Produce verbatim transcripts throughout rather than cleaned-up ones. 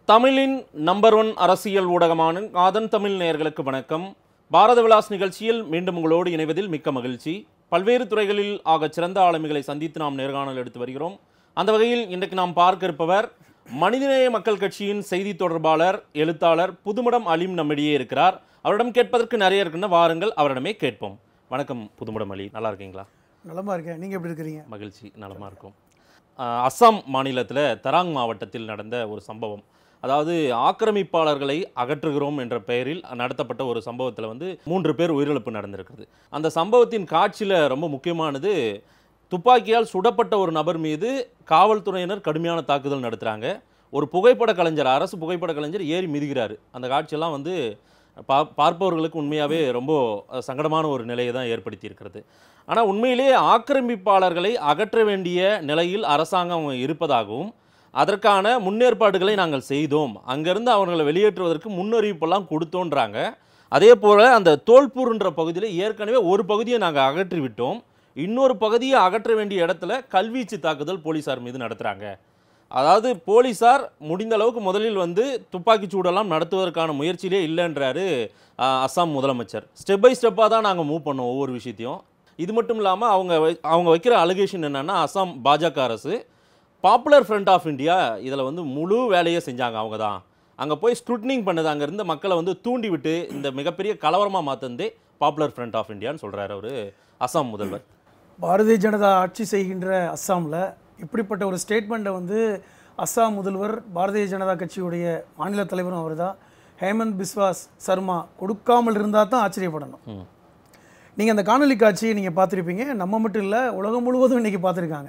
தமிழின் number one அரசியல் ஊடகமான ஆதன் தமிழ் நேயர்களுக்கு வணக்கம். பாரத விலாஸ் நிகழ்ச்சியில் மீண்டும் உங்களோடு இணைவதில் மிக்க மகிழ்ச்சி. பல்வேறு துறைகளில் ஆக சிறந்த ஆளுமைகளை சந்தித்து நாம் நேர்காணல் எடுத்து வருகிறோம். அந்த வகையில் இன்றைக்கு நாம் பார்க்க இருப்பவர் மனிதநேய மக்கள் கட்சியின் செய்தி தொடர்பாளர், எழுத்தாளர் புதுமடம் அலீம் நம்மிடையே இருக்கிறார். அவரிடம் கேட்பதற்கு நிறைய இருக்குன்னு வாருங்கள், அவரிடமே கேட்போம். வணக்கம் புதுமடம் அலி, நல்லா இருக்கீங்களா? நலமா இருக்கேன், நீங்கள் எப்படி இருக்கிறீங்க? மகிழ்ச்சி, நலமாக இருக்கும். அஸ்ஸாம் மாநிலத்தில் தராங் மாவட்டத்தில் நடந்த ஒரு சம்பவம், அதாவது ஆக்கிரமிப்பாளர்களை அகற்றுகிறோம் என்ற பெயரில் நடத்தப்பட்ட ஒரு சம்பவத்தில் வந்து மூன்று பேர் உயிரிழப்பு நடந்திருக்கிறது. அந்த சம்பவத்தின் காட்சியில் ரொம்ப முக்கியமானது, துப்பாக்கியால் சுடப்பட்ட ஒரு நபர் மீது காவல்துறையினர் கடுமையான தாக்குதல் நடத்துகிறாங்க. ஒரு புகைப்பட கலைஞர், அரசு புகைப்பட கலைஞர் ஏறி மிதிக்கிறார். அந்த காட்சியெல்லாம் வந்து பா பார்ப்பவர்களுக்கு உண்மையாகவே ரொம்ப சங்கடமான ஒரு நிலையை தான் ஏற்படுத்தி இருக்கிறது. ஆனால் உண்மையிலே ஆக்கிரமிப்பாளர்களை அகற்ற வேண்டிய நிலையில் அரசாங்கம் இருப்பதாகவும், அதற்கான முன்னேற்பாடுகளை நாங்கள் செய்தோம், அங்கேருந்து அவர்களை வெளியேற்றுவதற்கு முன்னறிவிப்பெல்லாம் கொடுத்தோன்றாங்க. அதே போல் அந்த தோல்பூர்ன்ற பகுதியில் ஏற்கனவே ஒரு பகுதியை நாங்கள் அகற்றி விட்டோம், இன்னொரு பகுதியை அகற்ற வேண்டிய இடத்துல கல்வீச்சு தாக்குதல் போலீஸார் மீது நடத்துகிறாங்க. அதாவது போலீஸார் முடிந்த அளவுக்கு முதலில் வந்து துப்பாக்கி சூடெல்லாம் நடத்துவதற்கான முயற்சியிலே இல்லைன்றாரு அஸ்ஸாம் முதலமைச்சர். ஸ்டெப் பை ஸ்டெப்பாக தான் நாங்கள் மூவ் பண்ணோம் ஒவ்வொரு விஷயத்தையும். இது மட்டும் இல்லாமல் அவங்க அவங்க வைக்கிற அலிகேஷன் என்னென்னா, அஸ்ஸாம் பாஜக அரசு பாப்புலர் ஃப்ரண்ட் ஆஃப் இந்தியா இதில் வந்து முழு வேலையை செஞ்சாங்க. அவங்க தான் அங்கே போய் ஸ்க்ரூட்னிங் பண்ணது, அங்கே இருந்த மக்களை வந்து தூண்டி விட்டு இந்த மிகப்பெரிய கலவரமாக மாற்றந்தே பாப்புலர் ஃப்ரண்ட் ஆஃப் இந்தியான்னு சொல்கிறார் அவர் அஸ்ஸாம் முதல்வர். பாரதிய ஜனதா ஆட்சி செய்கின்ற அஸ்ஸாமில் இப்படிப்பட்ட ஒரு ஸ்டேட்மெண்ட்டை வந்து அஸ்ஸாம் முதல்வர், பாரதிய ஜனதா கட்சியுடைய மாநில தலைவரும் அவர் தான், ஹேமந்த் பிஸ்வாஸ் சர்மா கொடுக்காமல் இருந்தால் தான் ஆச்சரியப்படணும். நீங்கள் அந்த காணொலி காட்சியை நீங்கள் பார்த்துருப்பீங்க, நம்ம மட்டும் இல்லை உலகம் முழுவதும் இன்றைக்கி பார்த்துருக்காங்க.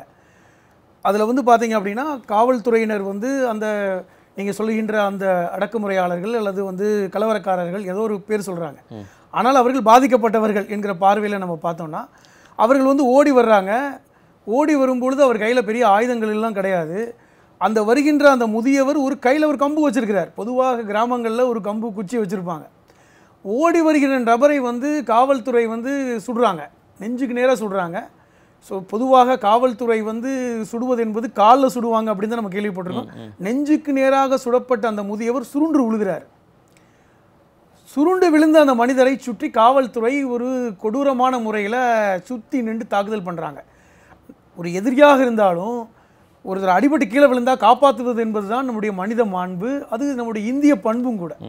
அதில் வந்து பார்த்தீங்க அப்படின்னா காவல்துறையினர் வந்து அந்த நீங்கள் சொல்லுகின்ற அந்த அடக்குமுறையாளர்கள் அல்லது வந்து கலவரக்காரர்கள் ஏதோ ஒரு பேர் சொல்கிறாங்க, ஆனால் அவர்கள் பாதிக்கப்பட்டவர்கள் என்கிற பார்வையில் நம்ம பார்த்தோம்னா அவர்கள் வந்து ஓடி வர்றாங்க. ஓடி வரும்பொழுது அவர் கையில் பெரிய ஆயுதங்கள் எல்லாம் கிடையாது. அந்த வருகின்ற அந்த முதியவர் ஒரு கையில் ஒரு கம்பு வச்சுருக்கிறார். பொதுவாக கிராமங்களில் ஒரு கம்பு குச்சி வச்சுருப்பாங்க. ஓடி வருகிற நபரை வந்து காவல்துறை வந்து சுடுறாங்க, நெஞ்சுக்கு நேராக சுடுறாங்க. ஸோ பொதுவாக காவல்துறை வந்து சுடுவது என்பது காலில் சுடுவாங்க அப்படின்னு தான் நம்ம கேள்விப்பட்டிருக்கோம். நெஞ்சுக்கு நேராக சுடப்பட்ட அந்த முதியவர் சுருண்டு விழுகிறார். சுருண்டு விழுந்த அந்த மனிதரை சுற்றி காவல்துறை ஒரு கொடூரமான முறையில் சுற்றி நின்று தாக்குதல் பண்ணுறாங்க. ஒரு எதிரியாக இருந்தாலும் ஒருத்தர் அடிபட்டு கீழே விழுந்தால் காப்பாற்றுவது என்பது தான் நம்முடைய மனித மாண்பு, அது நம்முடைய இந்திய பண்பும் கூட.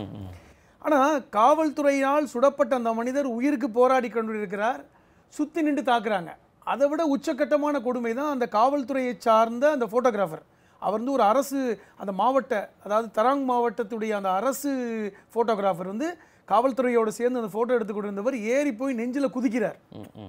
ஆனால் காவல்துறையால் சுடப்பட்ட அந்த மனிதர் உயிருக்கு போராடி கொண்டிருக்கிறார், சுற்றி நின்று தாக்குறாங்க. அதை விட உச்சக்கட்டமான கொடுமை தான் அந்த காவல்துறையை சார்ந்த அந்த ஃபோட்டோகிராஃபர். அவர் வந்து ஒரு அரசு அந்த மாவட்ட, அதாவது தராங் மாவட்டத்துடைய அந்த அரசு ஃபோட்டோகிராஃபர் வந்து காவல்துறையோடு சேர்ந்து அந்த ஃபோட்டோ எடுத்து கொண்டிருந்தவர் ஏறி போய் நெஞ்சில் குதிக்கிறார்.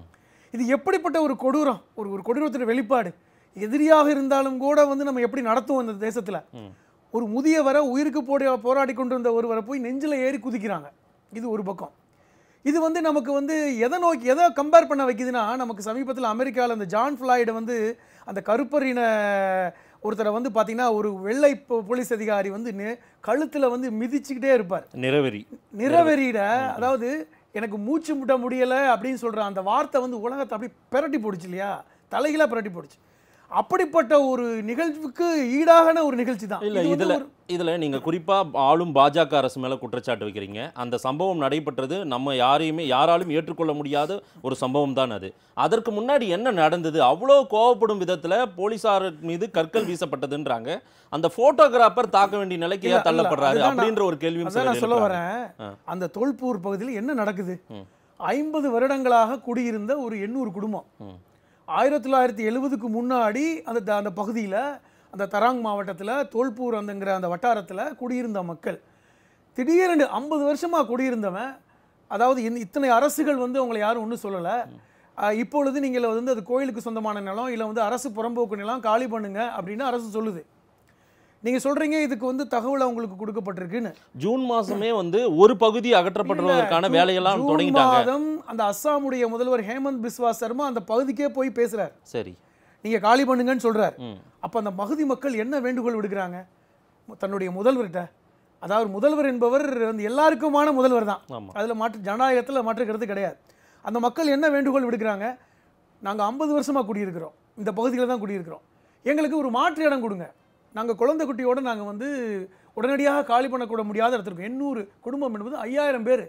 இது எப்படிப்பட்ட ஒரு கொடூரம், ஒரு ஒரு கொடூரத்தின் வெளிப்பாடு. எதிரியாக இருந்தாலும் கூட வந்து நம்ம எப்படி நடத்துவோம் இந்த தேசத்தில்? ஒரு முதியவரை உயிருக்கு போட போராடி கொண்டிருந்த ஒருவரை போய் நெஞ்சில் ஏறி குதிக்கிறாங்க. இது ஒரு பக்கம். இது வந்து நமக்கு வந்து எதை நோக்கி எதை கம்பேர் பண்ண வைக்குதுன்னா, நமக்கு சமீபத்தில் அமெரிக்காவில் அந்த ஜான் ஃப்ளாய்டை வந்து அந்த கருப்பரின ஒருத்தரை வந்து பார்த்தீங்கன்னா ஒரு வெள்ளை போலீஸ் அதிகாரி வந்து கழுத்தில் வந்து மிதிச்சுக்கிட்டே இருப்பார். நிறவெறி நிறவெறியிட அதாவது எனக்கு மூச்சு முட்ட முடியலை அப்படின்னு சொல்கிற அந்த வார்த்தை வந்து உலகத்தை அப்படி பிரட்டி போடுச்சு இல்லையா, தலைகளாக பிரட்டி போடுச்சு. அப்படிப்பட்ட ஒரு நிகழ்வுக்கு ஈடான ஒரு நிகழ்ச்சி தான் இல்லை. இதில் இதில் நீங்கள் குறிப்பாக ஆளும் பாஜக அரசு மேலே குற்றச்சாட்டு வைக்கிறீங்க. அந்த சம்பவம் நடைபெற்றது நம்ம யாரையுமே யாராலும் ஏற்றுக்கொள்ள முடியாத ஒரு சம்பவம் தான் அது. அதற்கு முன்னாடி என்ன நடந்தது? அவ்வளோ கோவப்படும் விதத்தில் போலீஸார் மீது கற்கள் வீசப்பட்டதுன்றாங்க. அந்த போட்டோகிராஃபர் தாக்க வேண்டிய நிலைக்கு ஏன் தள்ளப்படுறாரு அப்படின்ற ஒரு கேள்வி நான் சொல்ல வரேன். அந்த தோல்பூர் பகுதியில் என்ன நடக்குது? ஐம்பது வருடங்களாக குடியிருந்த ஒரு எண்ணூறு குடும்பம், ஆயிரத்தி தொள்ளாயிரத்தி எழுபதுக்கு முன்னாடி அந்த அந்த பகுதியில், அந்த தராங் மாவட்டத்தில் தோல்பூர் அந்தங்கிற அந்த வட்டாரத்தில் குடியிருந்த மக்கள், திடீரென்று ஐம்பது வருஷமாக குடியிருந்தவன், அதாவது இத்தனை அரசுகள் வந்து அவங்களை யாரும் ஒன்றும் சொல்லலை, இப்பொழுது நீங்கள் வந்து அது கோயிலுக்கு சொந்தமான நிலம் இல்லை வந்து அரசு புறம்போக்கு நிலம் காலி பண்ணுங்க அப்படின்னு அரசு சொல்லுது. நீங்கள் சொல்கிறீங்க இதுக்கு வந்து தகவல் அவங்களுக்கு கொடுக்கப்பட்டிருக்குன்னு. ஜூன் மாதமே வந்து ஒரு பகுதி அகற்றப்படுவதற்கான வேலையெல்லாம் தொடங்கிட்டாங்க. அந்த அஸ்ஸாமுடைய முதல்வர் ஹேமந்த் பிஸ்வாஸ் சர்மா அந்த பகுதிக்கே போய் பேசுகிறார். சரி, நீங்கள் காலி பண்ணுங்கன்னு சொல்கிறார். அப்போ அந்த பகுதி மக்கள் என்ன வேண்டுகோள் விடுக்கிறாங்க தன்னுடைய முதல்வர்கிட்ட? அதாவது முதல்வர் என்பவர் வந்து எல்லாருக்குமான முதல்வர் தான், அதில் மாற்று ஜனநாயகத்தில் மாற்றுக்கிறது கிடையாது. அந்த மக்கள் என்ன வேண்டுகோள் விடுக்கிறாங்க? நாங்கள் ஐம்பது வருஷமாக குடியிருக்கிறோம், இந்த பகுதியில் தான் குடியிருக்கிறோம், எங்களுக்கு ஒரு மாற்று இடம் கொடுங்க, நாங்கள் குழந்தை குட்டியோடு நாங்கள் வந்து உடனடியாக காலி பண்ணக்கூட முடியாத இடத்துல இருக்கும். எண்ணூறு குடும்பம் என்பது ஐயாயிரம் பேர்.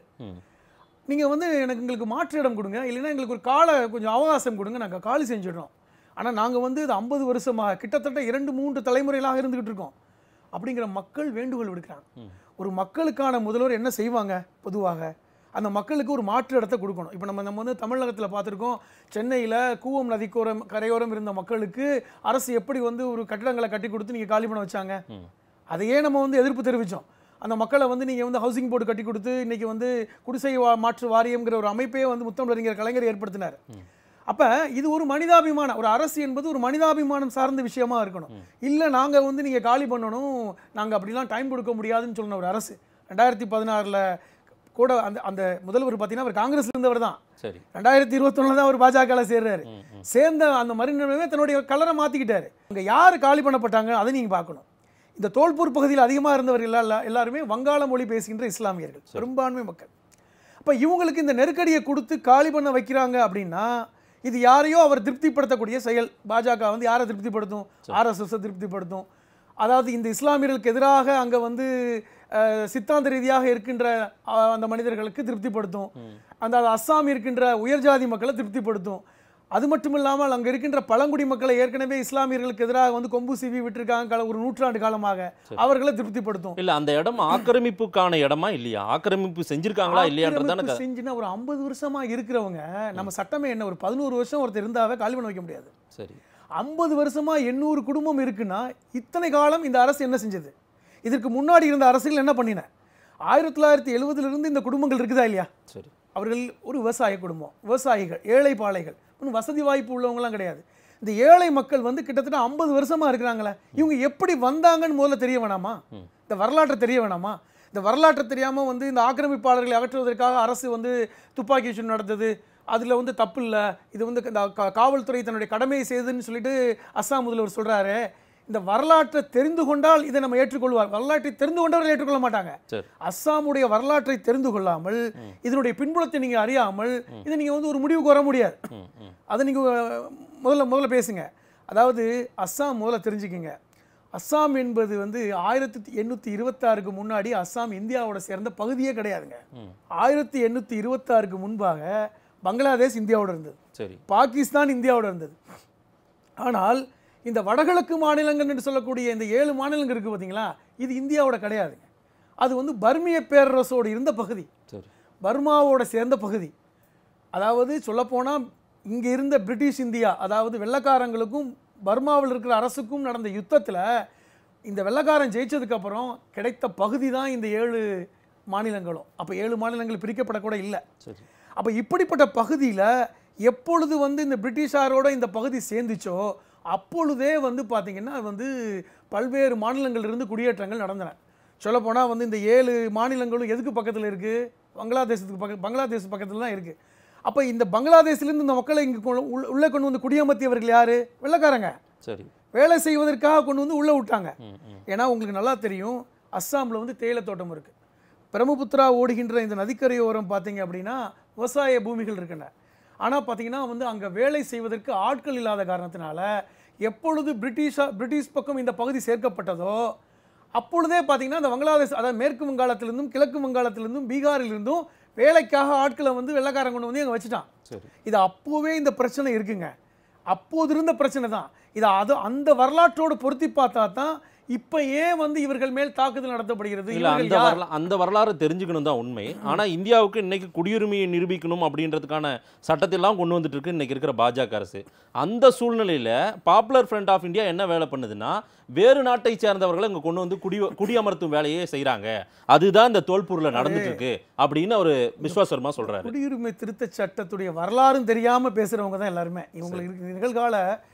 நீங்கள் வந்து எனக்கு எங்களுக்கு மாற்று இடம் கொடுங்க, இல்லைன்னா எங்களுக்கு ஒரு கால கொஞ்சம் அவகாசம் கொடுங்க, நாங்கள் காலி செஞ்சிடறோம். ஆனால் நாங்கள் வந்து இது ஐம்பது வருஷமாக கிட்டத்தட்ட இரண்டு மூன்று தலைமுறைகளாக இருந்துக்கிட்டு இருக்கோம் அப்படிங்கிற மக்கள் வேண்டுகோள் விடுக்கிறாங்க. ஒரு மக்களுக்கான முதல்வர் என்ன செய்வாங்க? பொதுவாக அந்த மக்களுக்கு ஒரு மாற்று இடத்தை கொடுக்கணும். இப்போ நம்ம நம்ம வந்து தமிழகத்தில் பார்த்துருக்கோம், சென்னையில் கூவம் நதிக்கோரம் கரையோரம் இருந்த மக்களுக்கு அரசு எப்படி வந்து ஒரு கட்டிடங்களை கட்டி கொடுத்து நீங்கள் காலி பண்ண வச்சாங்க. அதையே நம்ம வந்து எதிர்ப்பு தெரிவித்தோம். அந்த மக்களை வந்து நீங்கள் வந்து ஹவுசிங் போர்டு கட்டி கொடுத்து இன்றைக்கி வந்து குடிசை வா மாற்று வாரியம்ங்கிற ஒரு அமைப்பே வந்து முத்தமிழறிஞர் கலைஞர் ஏற்படுத்தினார். அப்போ இது ஒரு மனிதாபிமானம், ஒரு அரசு என்பது ஒரு மனிதாபிமானம் சார்ந்த விஷயமா இருக்கணும். இல்லை நாங்கள் வந்து நீங்கள் காலி பண்ணணும், நாங்கள் அப்படிலாம் டைம் கொடுக்க முடியாதுன்னு சொன்ன ஒரு அரசு ரெண்டாயிரத்தி பதினாறில் கூட அந்த அந்த முதல்வர் பார்த்தீங்கன்னா அவர் காங்கிரஸ்ல இருந்தவர் தான். சரி, ரெண்டாயிரத்தி இருபத்தொன்னுல தான் அவர் பாஜகவில் சேர்றாரு. சேர்ந்த அந்த மறுநிலைமை தன்னுடைய கலரை மாற்றிக்கிட்டாரு. இங்கே யார் காலி பண்ணப்பட்டாங்க அதை நீங்கள் பார்க்கணும். இந்த தோல்பூர் பகுதியில் அதிகமாக இருந்தவர்கள் எல்லா எல்லாருமே வங்காள மொழி பேசுகின்ற இஸ்லாமியர்கள், பெரும்பான்மை மக்கள். அப்போ இவங்களுக்கு இந்த நெருக்கடியை கொடுத்து காலி பண்ண வைக்கிறாங்க அப்படின்னா இது யாரையோ அவர் திருப்திப்படுத்தக்கூடிய செயல். பாஜக வந்து யாரை திருப்திப்படுத்தும்? ஆர்எஸ்எஸ் திருப்திப்படுத்தும். அதாவது இந்த இஸ்லாமியர்களுக்கு எதிராக அங்கே வந்து சித்தாந்த ரீதியாக இருக்கின்ற அந்த மனிதர்களுக்கு திருப்திப்படுத்தும். அந்த அஸ்ஸாம் இருக்கின்ற உயர்ஜாதி மக்களை திருப்திப்படுத்தும். அது மட்டும் இல்லாமல் அங்கே இருக்கின்ற பழங்குடி மக்களை ஏற்கனவே இஸ்லாமியர்களுக்கு எதிராக வந்து கொம்பு சீவி விட்டுருக்காங்க ஒரு நூற்றாண்டு காலமாக, அவர்களை திருப்திப்படுத்தும். இல்ல அந்த இடம் ஆக்கிரமிப்புக்கான இடமா இல்லையா? ஆக்கிரமிப்பு செஞ்சிருக்காங்களா இல்லையான்றதான செஞ்சுன்னா ஒரு ஐம்பது வருஷமா இருக்கிறவங்க நம்ம சட்டமே என்ன, ஒரு பதினோரு வருஷம் ஒருத்தர் இருந்தாவே காலி பண்ண வைக்க முடியாது. சரி, ஐம்பது வருஷமா எண்ணூறு குடும்பம் இருக்குன்னா இத்தனை காலம் இந்த அரசு என்ன செஞ்சது? இதற்கு முன்னாடி இருந்த அரசுகள் என்ன பண்ணின? ஆயிரத்தி தொள்ளாயிரத்தி எழுபதுல இருந்து இந்த குடும்பங்கள் இருக்குதா இல்லையா? சரி, அவர்கள் ஒரு விவசாய குடும்பம், விவசாயிகள், ஏழை பாளைகள், ஒன்றும் வசதி வாய்ப்பு உள்ளவங்களாம் கிடையாது. இந்த ஏழை மக்கள் வந்து கிட்டத்தட்ட ஐம்பது வருஷமா இருக்கிறாங்களே, இவங்க எப்படி வந்தாங்கன்னு முதல்ல தெரிய வேணாமா? இந்த வரலாற்றை தெரிய வேணாமா? இந்த வரலாற்றை தெரியாமல் வந்து இந்த ஆக்கிரமிப்பாளர்களை அகற்றுவதற்காக அரசு வந்து துப்பாக்கி சூடு நடந்தது, அதில் வந்து தப்பு இல்லை, இது வந்து இந்த காவல்துறை தன்னுடைய கடமையை செய்யுதுன்னு சொல்லிட்டு அஸ்ஸாம் முதல்வர் சொல்கிறாரு. இந்த வரலாற்றை தெரிந்து கொண்டால் இதை நம்ம ஏற்றுக்கொள்வார். வரலாற்றை தெரிந்து கொண்டவர்கள் ஏற்றுக்கொள்ள மாட்டாங்க. அஸ்ஸாமுடைய வரலாற்றை தெரிந்து கொள்ளாமல் இதனுடைய பின்புலத்தை நீங்க அறியாமல் இதை நீங்க வந்து ஒரு முடிவுக்கு வர முடியாது. அதை நீங்க முதல்ல முதல்ல பேசுங்க. அதாவது அஸ்ஸாம் முதல்ல தெரிஞ்சுக்கங்க. அஸ்ஸாம் என்பது வந்து ஆயிரத்தி எண்ணூற்றி இருபத்தாறுக்கு முன்னாடி அஸ்ஸாம் இந்தியாவோட சேர்ந்த பகுதியே கிடையாதுங்க. ஆயிரத்தி எண்ணூற்றி இருபத்தாறுக்கு முன்பாக பங்களாதேஷ் இந்தியாவோட இருந்தது, சரி, பாகிஸ்தான் இந்தியாவோட இருந்தது. ஆனால் இந்த வடகிழக்கு மாநிலங்கள் என்று சொல்லக்கூடிய இந்த ஏழு மாநிலங்கள் இருக்குது பார்த்தீங்களா, இது இந்தியாவோட கிடையாதுங்க. அது வந்து பர்மிய பேரரசோடு இருந்த பகுதி, பர்மாவோட சேர்ந்த பகுதி. அதாவது சொல்லப்போனால் இங்கே இருந்த பிரிட்டிஷ் இந்தியா, அதாவது வெள்ளைக்காரங்களுக்கும் பர்மாவில் இருக்கிற அரசுக்கும் நடந்த யுத்தத்தில் இந்த வெள்ளைக்காரன் ஜெயிச்சதுக்கப்புறம் கிடைத்த பகுதி தான் இந்த ஏழு மாநிலங்களும். அப்போ ஏழு மாநிலங்கள் பிரிக்கப்படக்கூட இல்லை. அப்போ இப்படிப்பட்ட பகுதியில் எப்பொழுது வந்து இந்த பிரிட்டிஷாரோட இந்த பகுதி சேர்ந்துச்சோ அப்பொழுதே வந்து பார்த்திங்கன்னா வந்து பல்வேறு மாநிலங்களிலிருந்து குடியேற்றங்கள் நடந்தன. சொல்லப்போனால் வந்து இந்த ஏழு மாநிலங்களும் எதுக்கு பக்கத்தில் இருக்குது? பங்களாதேசத்துக்கு பக்க பங்களாதேஷ் பக்கத்தில் தான் இருக்குது. அப்போ இந்த பங்களாதேஷ்லேருந்து இந்த மக்களை இங்கே உள்ளே கொண்டு வந்து குடியமர்த்தியவர்கள் யார்? வெள்ளைக்காரங்க. சரி, வேலை செய்வதற்காக கொண்டு வந்து உள்ளே விட்டாங்க. ஏன்னா உங்களுக்கு நல்லா தெரியும், அஸ்ஸாமில் வந்து தேயிலை தோட்டம் இருக்குது. பிரம்மபுத்திரா ஓடுகின்ற இந்த நதிக்கரையோரம் பார்த்தீங்க அப்படின்னா விவசாய பூமிகள் இருக்குங்க. ஆனால் பார்த்தீங்கன்னா வந்து அங்கே வேலை செய்வதற்கு ஆட்கள் இல்லாத காரணத்தினால எப்பொழுது பிரிட்டிஷா பிரிட்டிஷ் பக்கம் இந்த பகுதி சேர்க்கப்பட்டதோ அப்பொழுதே பார்த்தீங்கன்னா இந்த பங்களாதேஷ், அதாவது மேற்கு வங்காளத்திலிருந்தும் கிழக்கு வங்காளத்திலிருந்தும் பீகாரிலிருந்தும் வேலைக்காக ஆட்களை வந்து வெள்ளைக்காரன் கொண்டு வந்து அங்கே வச்சுட்டான். இது அப்போவே இந்த பிரச்சனை இருக்குங்க. அப்போது இருந்த பிரச்சனை தான் இது. அது அந்த வரலாற்றோடு பொருத்தி பார்த்தா தான் இப்போ ஏன் வந்து இவர்கள் மேல் தாக்குதல் நடத்தப்படுகிறது? இல்லை, அந்த வரலா அந்த வரலாறு தெரிஞ்சுக்கணும் தான் உண்மை. ஆனால் இந்தியாவுக்கு இன்னைக்கு குடியுரிமையை நிரூபிக்கணும் அப்படின்றதுக்கான சட்டத்தெல்லாம் கொண்டு வந்துட்டு இருக்கு இன்னைக்கு இருக்கிற பாஜக அரசு. அந்த சூழ்நிலையில் பாப்புலர் ஃப்ரண்ட் ஆஃப் இந்தியா என்ன வேலை பண்ணுதுன்னா, வேறு நாட்டை சேர்ந்தவர்களை இங்கே கொண்டு வந்து குடி குடியமர்த்தும் வேலையே செய்கிறாங்க. அதுதான் இந்த தோல்பூரில் நடந்துட்டு இருக்கு அப்படின்னு அவர் விஸ்வாசர்மா சொல்றாரு. குடியுரிமை திருத்த சட்டத்துடைய வரலாறும் தெரியாமல் பேசுறவங்க தான் எல்லாருமே. இவங்களுக்கு நிகழ்கால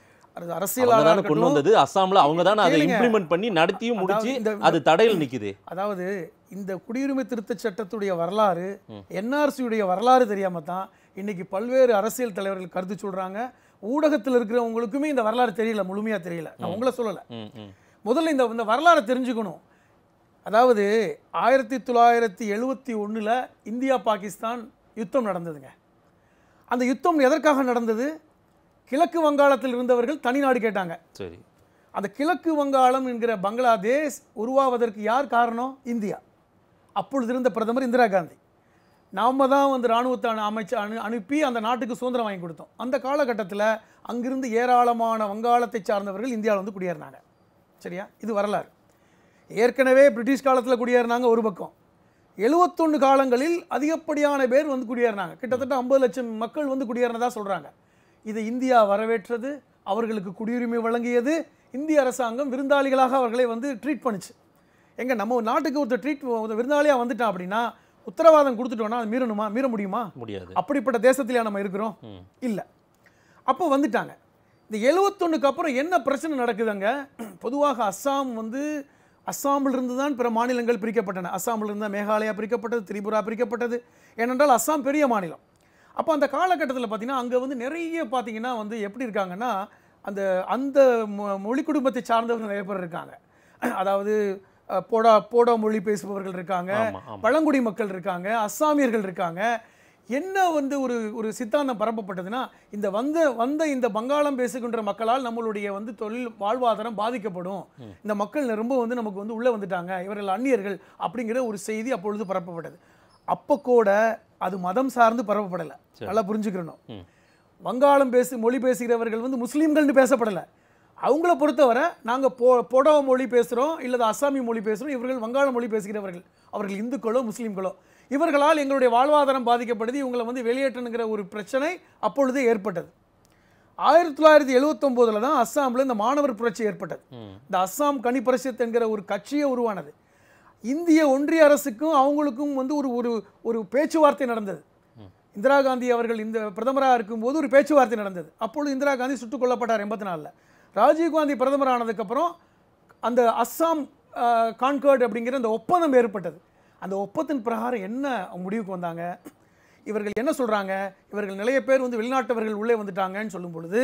அரசியலாளர் கொண்டு வந்தது அஸ்ஸாம்ல, அவங்க தான் அதை இம்ப்ளிமெண்ட் பண்ணி நடத்தியும் முடிச்சு அது தடையில் நிக்குது. அதாவது இந்த குடியுரிமை திருத்த சட்டத்துடைய வரலாறு, என்ஆர்சியுடைய வரலாறு தெரியாம தான் இன்னைக்கு பல்வேறு அரசியல் தலைவர்கள் கருத்து சொல்றாங்க. ஊடகத்தில் இருக்கிறவங்களுக்குமே இந்த வரலாறு தெரியல, முழுமையா தெரியல. நான் உங்களை சொல்லல, முதல்ல இந்த இந்த வரலாறை தெரிஞ்சுக்கணும். அதாவது ஆயிரத்தி தொள்ளாயிரத்தி எழுபத்தி ஒண்ணுல இந்தியா பாகிஸ்தான் யுத்தம் நடந்ததுங்க. அந்த யுத்தம் எதற்காக நடந்தது? கிழக்கு வங்காளத்தில் இருந்தவர்கள் தனி நாடு கேட்டாங்க. சரி, அந்த கிழக்கு வங்காளம் என்கிற பங்களாதேஷ் உருவாவதற்கு யார் காரணம்? இந்தியா. அப்பொழுது இருந்த பிரதமர் இந்திரா காந்தி. நாம் தான் வந்து இராணுவத்தை அமைச்சு அனு அனுப்பி அந்த நாட்டுக்கு சுதந்திரம் வாங்கி கொடுத்தோம். அந்த காலகட்டத்தில் அங்கிருந்து ஏராளமான வங்காளத்தை சார்ந்தவர்கள் இந்தியாவில் வந்து குடியேறினாங்க. சரியா? இது வரலாறு. ஏற்கனவே பிரிட்டிஷ் காலத்தில் குடியேறினாங்க ஒரு பக்கம். எழுபத்தொன்று காலங்களில் அதிகப்படியான பேர் வந்து குடியேறினாங்க. கிட்டத்தட்ட ஐம்பது லட்சம் மக்கள் வந்து குடியேறினதாக சொல்கிறாங்க. இதை இந்தியா வரவேற்றது, அவர்களுக்கு குடியுரிமை வழங்கியது. இந்திய அரசாங்கம் விருந்தாளிகளாக அவர்களை வந்து ட்ரீட் பண்ணிச்சு. எங்க நம்ம நாட்டுக்கு ஒருத்தர் ட்ரீட் விருந்தாளியாக வந்துட்டான் அப்படின்னா உத்தரவாதம் கொடுத்துட்டோம்னா அது மீறணுமா? மீற முடியுமா? முடியாது. அப்படிப்பட்ட தேசத்திலே நம்ம இருக்கிறோம் இல்லை. அப்போ வந்துட்டாங்க. இந்த எழுபத்தொன்னுக்கு அப்புறம் என்ன பிரச்சனை நடக்குதுங்க? பொதுவாக அஸ்ஸாம் வந்து அஸ்ஸாமிலிருந்து தான் பிற மாநிலங்கள் பிரிக்கப்பட்டன. அஸ்ஸாமிலிருந்து தான் மேகாலயா பிரிக்கப்பட்டது, திரிபுரா பிரிக்கப்பட்டது. ஏனென்றால் அஸ்ஸாம் பெரிய மாநிலம். அப்போ அந்த காலகட்டத்தில் பார்த்தீங்கன்னா அங்கே வந்து நிறைய பார்த்தீங்கன்னா வந்து எப்படி இருக்காங்கன்னா அந்த அந்த மொழி குடும்பத்தை சார்ந்தவர்கள் நிறைய பேர் இருக்காங்க. அதாவது போடா போடா மொழி பேசுபவர்கள் இருக்காங்க, பழங்குடி மக்கள் இருக்காங்க, அஸ்ஸாமியர்கள் இருக்காங்க. என்ன வந்து ஒரு ஒரு சித்தாந்தம் பரப்பப்பட்டதுன்னா இந்த வந்த வந்த இந்த வங்காளம் பேசுகின்ற மக்களால் நம்மளுடைய வந்து தொழில் வாழ்வாதாரம் பாதிக்கப்படும், இந்த மக்கள் ரொம்ப வந்து நமக்கு வந்து உள்ளே வந்துட்டாங்க, இவர்கள் அந்நியர்கள் அப்படிங்கிற ஒரு செய்தி அப்பொழுது பரப்பப்பட்டது. அப்போ கூட அது மதம் சார்ந்து பரப்பப்படலை. நல்லா புரிஞ்சுக்கிறணும். வங்காளம் பேசு மொழி பேசுகிறவர்கள் வந்து முஸ்லீம்கள்னு பேசப்படலை. அவங்கள பொறுத்தவரை நாங்கள் போ போடோ மொழி பேசுகிறோம் இல்லை அஸ்ஸாமி மொழி பேசுகிறோம், இவர்கள் வங்காள மொழி பேசுகிறவர்கள், அவர்கள் இந்துக்களோ முஸ்லீம்களோ, இவர்களால் எங்களுடைய வாழ்வாதாரம் பாதிக்கப்படுது, இவங்களை வந்து வெளியேற்றணுங்கிற ஒரு பிரச்சனை அப்பொழுது ஏற்பட்டது. ஆயிரத்தி தொள்ளாயிரத்தி எழுபத்தொம்போதில் தான் அஸ்ஸாமில் இந்த மாணவர் புரட்சி ஏற்பட்டது. இந்த அஸ்ஸாம் கனி பரிஷத் என்கிற ஒரு கட்சியே உருவானது. இந்திய ஒன்றிய அரசுக்கும் அவங்களுக்கும் வந்து ஒரு ஒரு ஒரு பேச்சுவார்த்தை நடந்தது. இந்திரா காந்தி அவர்கள் இந்த பிரதமராக இருக்கும்போது ஒரு பேச்சுவார்த்தை நடந்தது. அப்பொழுது இந்திரா காந்தி சுட்டுக் கொல்லப்பட்டார் எண்பத்தி நாலில். ராஜீவ்காந்தி பிரதமர் ஆனதுக்கப்புறம் அந்த அஸ்ஸாம் கான்கர்ட் அப்படிங்கிற அந்த ஒப்பந்தம் ஏற்பட்டது. அந்த ஒப்பந்தத்தின் பிரகாரம் என்ன முடிவுக்கு வந்தாங்க? இவர்கள் என்ன சொல்கிறாங்க? இவர்கள் நிறைய பேர் வந்து வெளிநாட்டவர்கள் உள்ளே வந்துட்டாங்கன்னு சொல்லும் பொழுது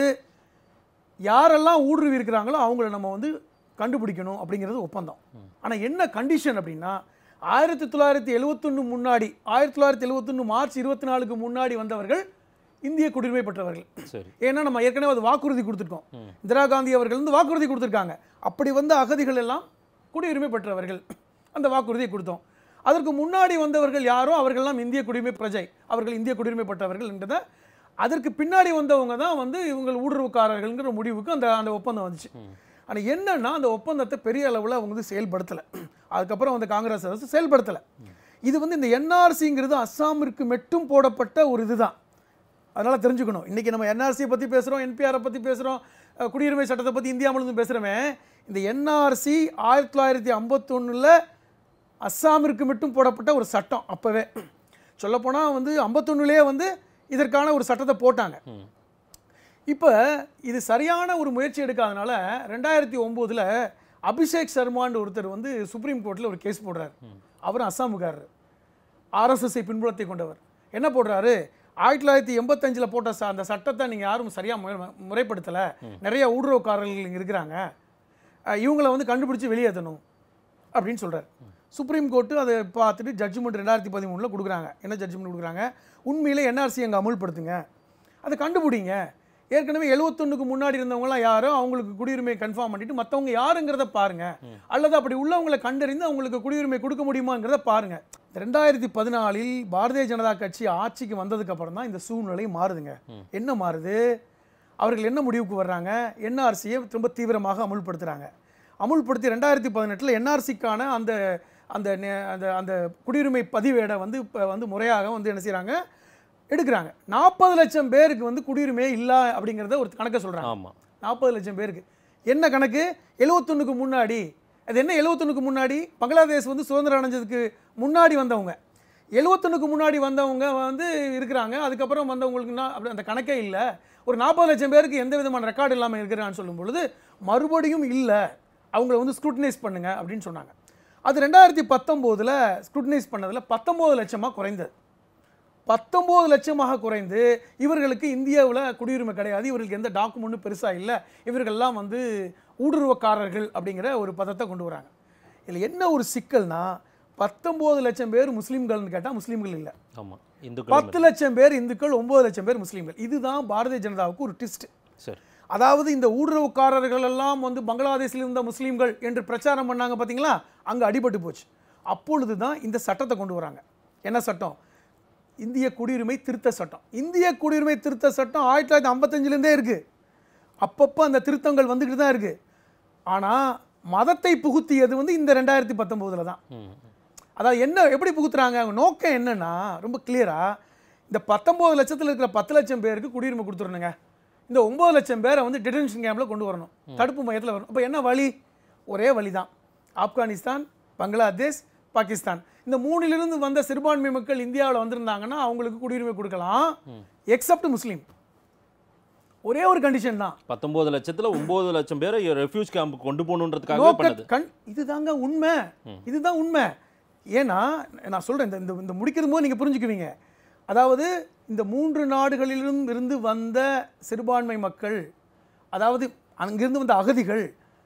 யாரெல்லாம் ஊடுருவி இருக்கிறாங்களோ அவங்கள நம்ம வந்து கண்டுபிடிக்கணும் அப்படிங்கிறது ஒப்பந்தம். ஆனால் என்ன கண்டிஷன் அப்படின்னா ஆயிரத்தி தொள்ளாயிரத்தி எழுபத்தொன்று முன்னாடி ஆயிரத்தி தொள்ளாயிரத்தி எழுபத்தொன்று மார்ச் இருபத்தி நாலுக்கு முன்னாடி வந்தவர்கள் இந்திய குடியுரிமை பெற்றவர்கள். ஏன்னா நம்ம ஏற்கனவே அது வாக்குறுதி கொடுத்துருக்கோம். இந்திரா காந்தி அவர்கள் வந்து வாக்குறுதி கொடுத்துருக்காங்க. அப்படி வந்த அகதிகள் எல்லாம் குடியுரிமை பெற்றவர்கள், அந்த வாக்குறுதியை கொடுத்தோம். அதற்கு முன்னாடி வந்தவர்கள் யாரோ அவர்கள்லாம் இந்திய குடியுரிமை பிரஜை, அவர்கள் இந்திய குடியுரிமை பெற்றவர்கள் என்றதை அதற்கு பின்னாடி வந்தவங்க தான் வந்து இவங்க ஊடுருவக்காரர்கள்ங்கிற முடிவுக்கு அந்த அந்த ஒப்பந்தம் வந்துச்சு. ஆனால் என்னன்னா அந்த ஒப்பந்தத்தை பெரிய அளவில் அவங்க வந்து செயல்படுத்தலை. அதுக்கப்புறம் வந்து காங்கிரஸ் அரசு செயல்படுத்தலை. இது வந்து இந்த என்ஆர்சிங்கிறது அஸ்ஸாமிற்கு மட்டும் போடப்பட்ட ஒரு இதுதான். அதனால் தெரிஞ்சுக்கணும். இன்றைக்கி நம்ம என்ஆர்சியை பற்றி பேசுகிறோம், என்பிஆரை பற்றி பேசுகிறோம், குடியுரிமை சட்டத்தை பற்றி இந்தியா முழுவதும் பேசுகிறோமே. இந்த என்ஆர்சி ஆயிரத்தி தொள்ளாயிரத்தி ஐம்பத்தொன்னில் அஸ்ஸாமிற்கு மட்டும் போடப்பட்ட ஒரு சட்டம். அப்போவே சொல்லப்போனால் வந்து ஐம்பத்தொன்னுலேயே வந்து இதற்கான ஒரு சட்டத்தை போட்டாங்க. இப்போ இது சரியான ஒரு முயற்சி எடுக்காதனால ரெண்டாயிரத்தி ஒம்போதில் அபிஷேக் சர்மான்னு ஒருத்தர் வந்து சுப்ரீம் கோர்ட்டில் ஒரு கேஸ் போடுறாரு. அவரும் அஸ்ஸாமுக்காரர், ஆர்எஸ்எஸ்ஐ பின்புலத்தை கொண்டவர். என்ன போடுறாரு? ஆயிரத்தி தொள்ளாயிரத்தி எண்பத்தஞ்சில் போட்ட ச அந்த சட்டத்தை நீங்கள் யாரும் சரியாக முறைப்படுத்தலை, நிறைய ஊடுருவக்காரர்கள் இருக்கிறாங்க, இவங்களை வந்து கண்டுபிடிச்சி வெளியேற்றணும் அப்படின்னு சொல்கிறார். சுப்ரீம் கோர்ட்டு அதை பார்த்துட்டு ஜட்ஜ்மெண்ட் ரெண்டாயிரத்தி பதிமூணில் கொடுக்குறாங்க. என்ன ஜட்ஜ்மெண்ட் கொடுக்குறாங்க? உண்மையிலே என்ஆர்சி அங்கே அமுல்படுத்துங்க, அதை கண்டுபிடிங்க. ஏற்கனவே எழுபத்தொன்னுக்கு முன்னாடி இருந்தவங்களாம் யாரோ அவங்களுக்கு குடியுரிமை கன்ஃபார்ம் பண்ணிட்டு மற்றவங்க யாருங்கிறத பாருங்க, அல்லது அப்படி உள்ளவங்களை கண்டறிந்து அவங்களுக்கு குடியுரிமை கொடுக்க முடியுமாங்கிறத பாருங்க. ரெண்டாயிரத்தி பதினாலில் பாரதிய ஜனதா கட்சி ஆட்சிக்கு வந்ததுக்கு அப்புறம் தான் இந்த சூழ்நிலை மாறுதுங்க. என்ன மாறுது? அவர்கள் என்ன முடிவுக்கு வர்றாங்க? என்ஆர்சியை ரொம்ப தீவிரமாக அமுல்படுத்துகிறாங்க. அமுல்படுத்தி ரெண்டாயிரத்தி பதினெட்டில் என்ஆர்சிக்கான அந்த அந்த அந்த அந்த குடியுரிமை பதிவேடை வந்து இப்போ வந்து முறையாக வந்து என்ன செய்கிறாங்க, எடுக்கிறாங்க. நாற்பது லட்சம் பேருக்கு வந்து குடியுரிமையே இல்லை அப்படிங்கிறத ஒரு கணக்கை சொல்கிறாங்க. ஆமாம், நாற்பது லட்சம் பேருக்கு. என்ன கணக்கு? எழுபத்தொன்னுக்கு முன்னாடி. அது என்ன எழுபத்தொன்னுக்கு முன்னாடி? பங்களாதேஷ் வந்து சுதந்திரம் அடைஞ்சதுக்கு முன்னாடி வந்தவங்க. எழுபத்தொன்னுக்கு முன்னாடி வந்தவங்க வந்து இருக்கிறாங்க. அதுக்கப்புறம் வந்தவங்களுக்குன்னா அப்படி அந்த கணக்கே இல்லை. ஒரு நாற்பது லட்சம் பேருக்கு எந்த விதமான ரெக்கார்டு இல்லாமல் இருக்கிறான்னு சொல்லும் பொழுது மறுபடியும் இல்லை, அவங்கள வந்து ஸ்க்ரூட்டனைஸ் பண்ணுங்க அப்படின்னு சொன்னாங்க. அது ரெண்டாயிரத்தி பத்தொம்போதில் ஸ்க்ரூட்டனைஸ் பண்ணதில் பத்தொம்போது லட்சமாக குறைந்தது. பத்தொம்போது லட்சமாக குறைந்து இவர்களுக்கு இந்தியாவில் குடியுரிமை கிடையாது, இவர்களுக்கு எந்த டாக்குமெண்ட்டும் பெருசாக இல்லை, இவர்கள்லாம் வந்து ஊடுருவக்காரர்கள் அப்படிங்கிற ஒரு பதத்தை கொண்டு வராங்க. இதில் என்ன ஒரு சிக்கல்னா பத்தொம்போது லட்சம் பேர் முஸ்லீம்கள்னு கேட்டால் முஸ்லீம்கள் இல்லை. ஆமாம், பத்து லட்சம் பேர் இந்துக்கள், ஒம்பது லட்சம் பேர் முஸ்லீம்கள். இதுதான் பாரதிய ஜனதாவுக்கு ஒரு ட்விஸ்ட். சரி, அதாவது இந்த ஊடுருவக்காரர்கள் எல்லாம் வந்து பங்களாதேஷில் இருந்த முஸ்லீம்கள் என்று பிரச்சாரம் பண்ணாங்க பார்த்தீங்களா, அங்கே அடிபட்டு போச்சு. அப்பொழுது தான் இந்த சட்டத்தை கொண்டு வராங்க. என்ன சட்டம்? இந்திய குடியுரிமை திருத்த சட்டம். இந்திய குடியுரிமை திருத்த சட்டம் ஆயிரத்தி தொள்ளாயிரத்தி ஐம்பத்தஞ்சிலேருந்தே இருக்குது. அப்பப்போ அந்த திருத்தங்கள் வந்துக்கிட்டு தான் இருக்குது. ஆனால் மதத்தை புகுத்தியது வந்து இந்த ரெண்டாயிரத்தி பத்தொம்போதில் தான். அதாவது என்ன எப்படி புகுத்துறாங்க, அவங்க நோக்கம் என்னன்னா ரொம்ப கிளியராக, இந்த பத்தொம்போது லட்சத்தில் இருக்கிற பத்து லட்சம் பேருக்கு குடியுரிமை கொடுத்துருணுங்க, இந்த ஒம்பது லட்சம் பேரை வந்து டிடென்ஷன் கேம்பில் கொண்டு வரணும், தடுப்பு மையத்தில் வரணும். அப்போ என்ன வழி? ஒரே வழி தான். ஆப்கானிஸ்தான், பங்களாதேஷ், பாகிஸ்தான் இந்த மூணிலிருந்து வந்த சிறுபான்மை மக்கள் இந்தியாவில் வந்திருந்தாங்கன்னா அவங்களுக்கு குடியுரிமை கொடுக்கலாம், எக்ஸப்ட் முஸ்லீம். ஒரே ஒரு கண்டிஷன் தான். பத்தொன்பது லட்சத்துல ஒன்பது லட்சம் பேரை ரெஃப்யூஜ் கேம்ப் கொண்டு போகணுன்றதுக்காக பண்ணது. இதுதாங்க உண்மை, இதுதான் உண்மை. ஏன்னா நான் சொல்றேன், இந்த இந்த முடிக்கிறது போது நீங்க புரிஞ்சுக்குவீங்க. அதாவது இந்த மூன்று நாடுகளிலும் இருந்து வந்த சிறுபான்மை மக்கள், அதாவது அங்கிருந்து வந்த அகதிகள்,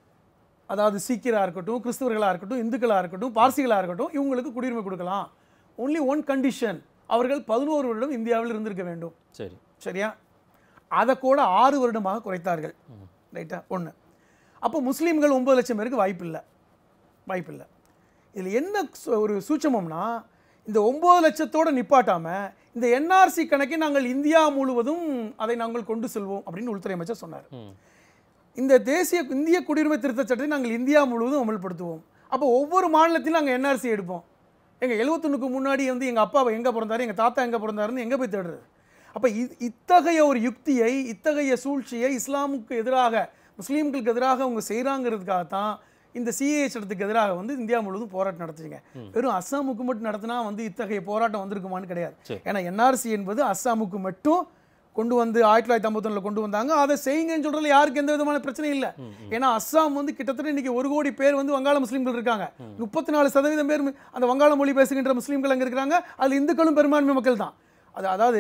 அதாவது சீக்கியராக இருக்கட்டும், கிறிஸ்தவர்களாக இருக்கட்டும், இந்துக்களாக இருக்கட்டும், பார்சிகளாக இருக்கட்டும், இவங்களுக்கு குடியுரிமை கொடுக்கலாம். ஒன்லி ஒன் கண்டிஷன், அவர்கள் பதினோரு வருடம் இந்தியாவில் இருந்திருக்க வேண்டும். சரி, சரியா? அதை கூட ஆறு வருடமாக குறைத்தார்கள். ரைட்டா? ஒன்று. அப்போ முஸ்லீம்கள் ஒன்பது லட்சம் பேருக்கு வாய்ப்பில்லை, வாய்ப்பில்லை. இதில் என்ன ஒரு சூட்சமம்னா, இந்த ஒம்பது லட்சத்தோடு நிப்பாட்டாமல் இந்த என்ஆர்சி கணக்கை நாங்கள் இந்தியா முழுவதும் அதை நாங்கள் கொண்டு செல்வோம் அப்படின்னு உள்துறை அமைச்சர் சொன்னார். இந்த தேசிய இந்திய குடியுரிமை திருத்த சட்டத்தை நாங்கள் இந்தியா முழுவதும் அமல்படுத்துவோம். அப்போ ஒவ்வொரு மாநிலத்திலும் நாங்கள் என்ஆர்சி எடுப்போம். எங்கள் எழுபத்தொன்னுக்கு முன்னாடி வந்து எங்கள் அப்பா எங்கே பிறந்தாரு, எங்கள் தாத்தா எங்கே பிறந்தாருன்னு எங்கே போய் தேடுறது? அப்போ இத்தகைய ஒரு யுக்தியை, இத்தகைய சூழ்ச்சியை இஸ்லாமுக்கு எதிராக, முஸ்லீம்களுக்கு எதிராக அவங்க செய்கிறாங்கிறதுக்காகத்தான் இந்த சிஏஏ சட்டத்துக்கு எதிராக வந்து இந்தியா முழுவதும் போராட்டம் நடத்துறீங்க. வெறும் அஸ்ஸாமுக்கு மட்டும் நடத்தினா வந்து இத்தகைய போராட்டம் வந்திருக்குமான்னு கிடையாது. ஏன்னா என்ஆர்சி என்பது அஸ்ஸாமுக்கு மட்டும் கொண்டு வந்து ஆயிரத்தி தொள்ளாயிரத்தி ஐம்பத்தொன்னுல கொண்டு வந்தாங்க. அதை செய்யுங்கன்னு சொல்றதுல யாருக்கு எந்த விதமான பிரச்சனை இல்லை. ஏன்னா அஸ்ஸாம் வந்து கிட்டத்தட்ட இன்னைக்கு ஒரு கோடி பேர் வந்து வங்காள முஸ்லீம்கள் இருக்காங்க. முப்பத்தி நாலு சதவீதம் பேர் அந்த வங்காள மொழி பேசுகின்ற முஸ்லீம்கள் அங்கே இருக்கிறாங்க. அதில் இந்துக்களும் பெரும்பான்மை மக்கள் தான். அது அதாவது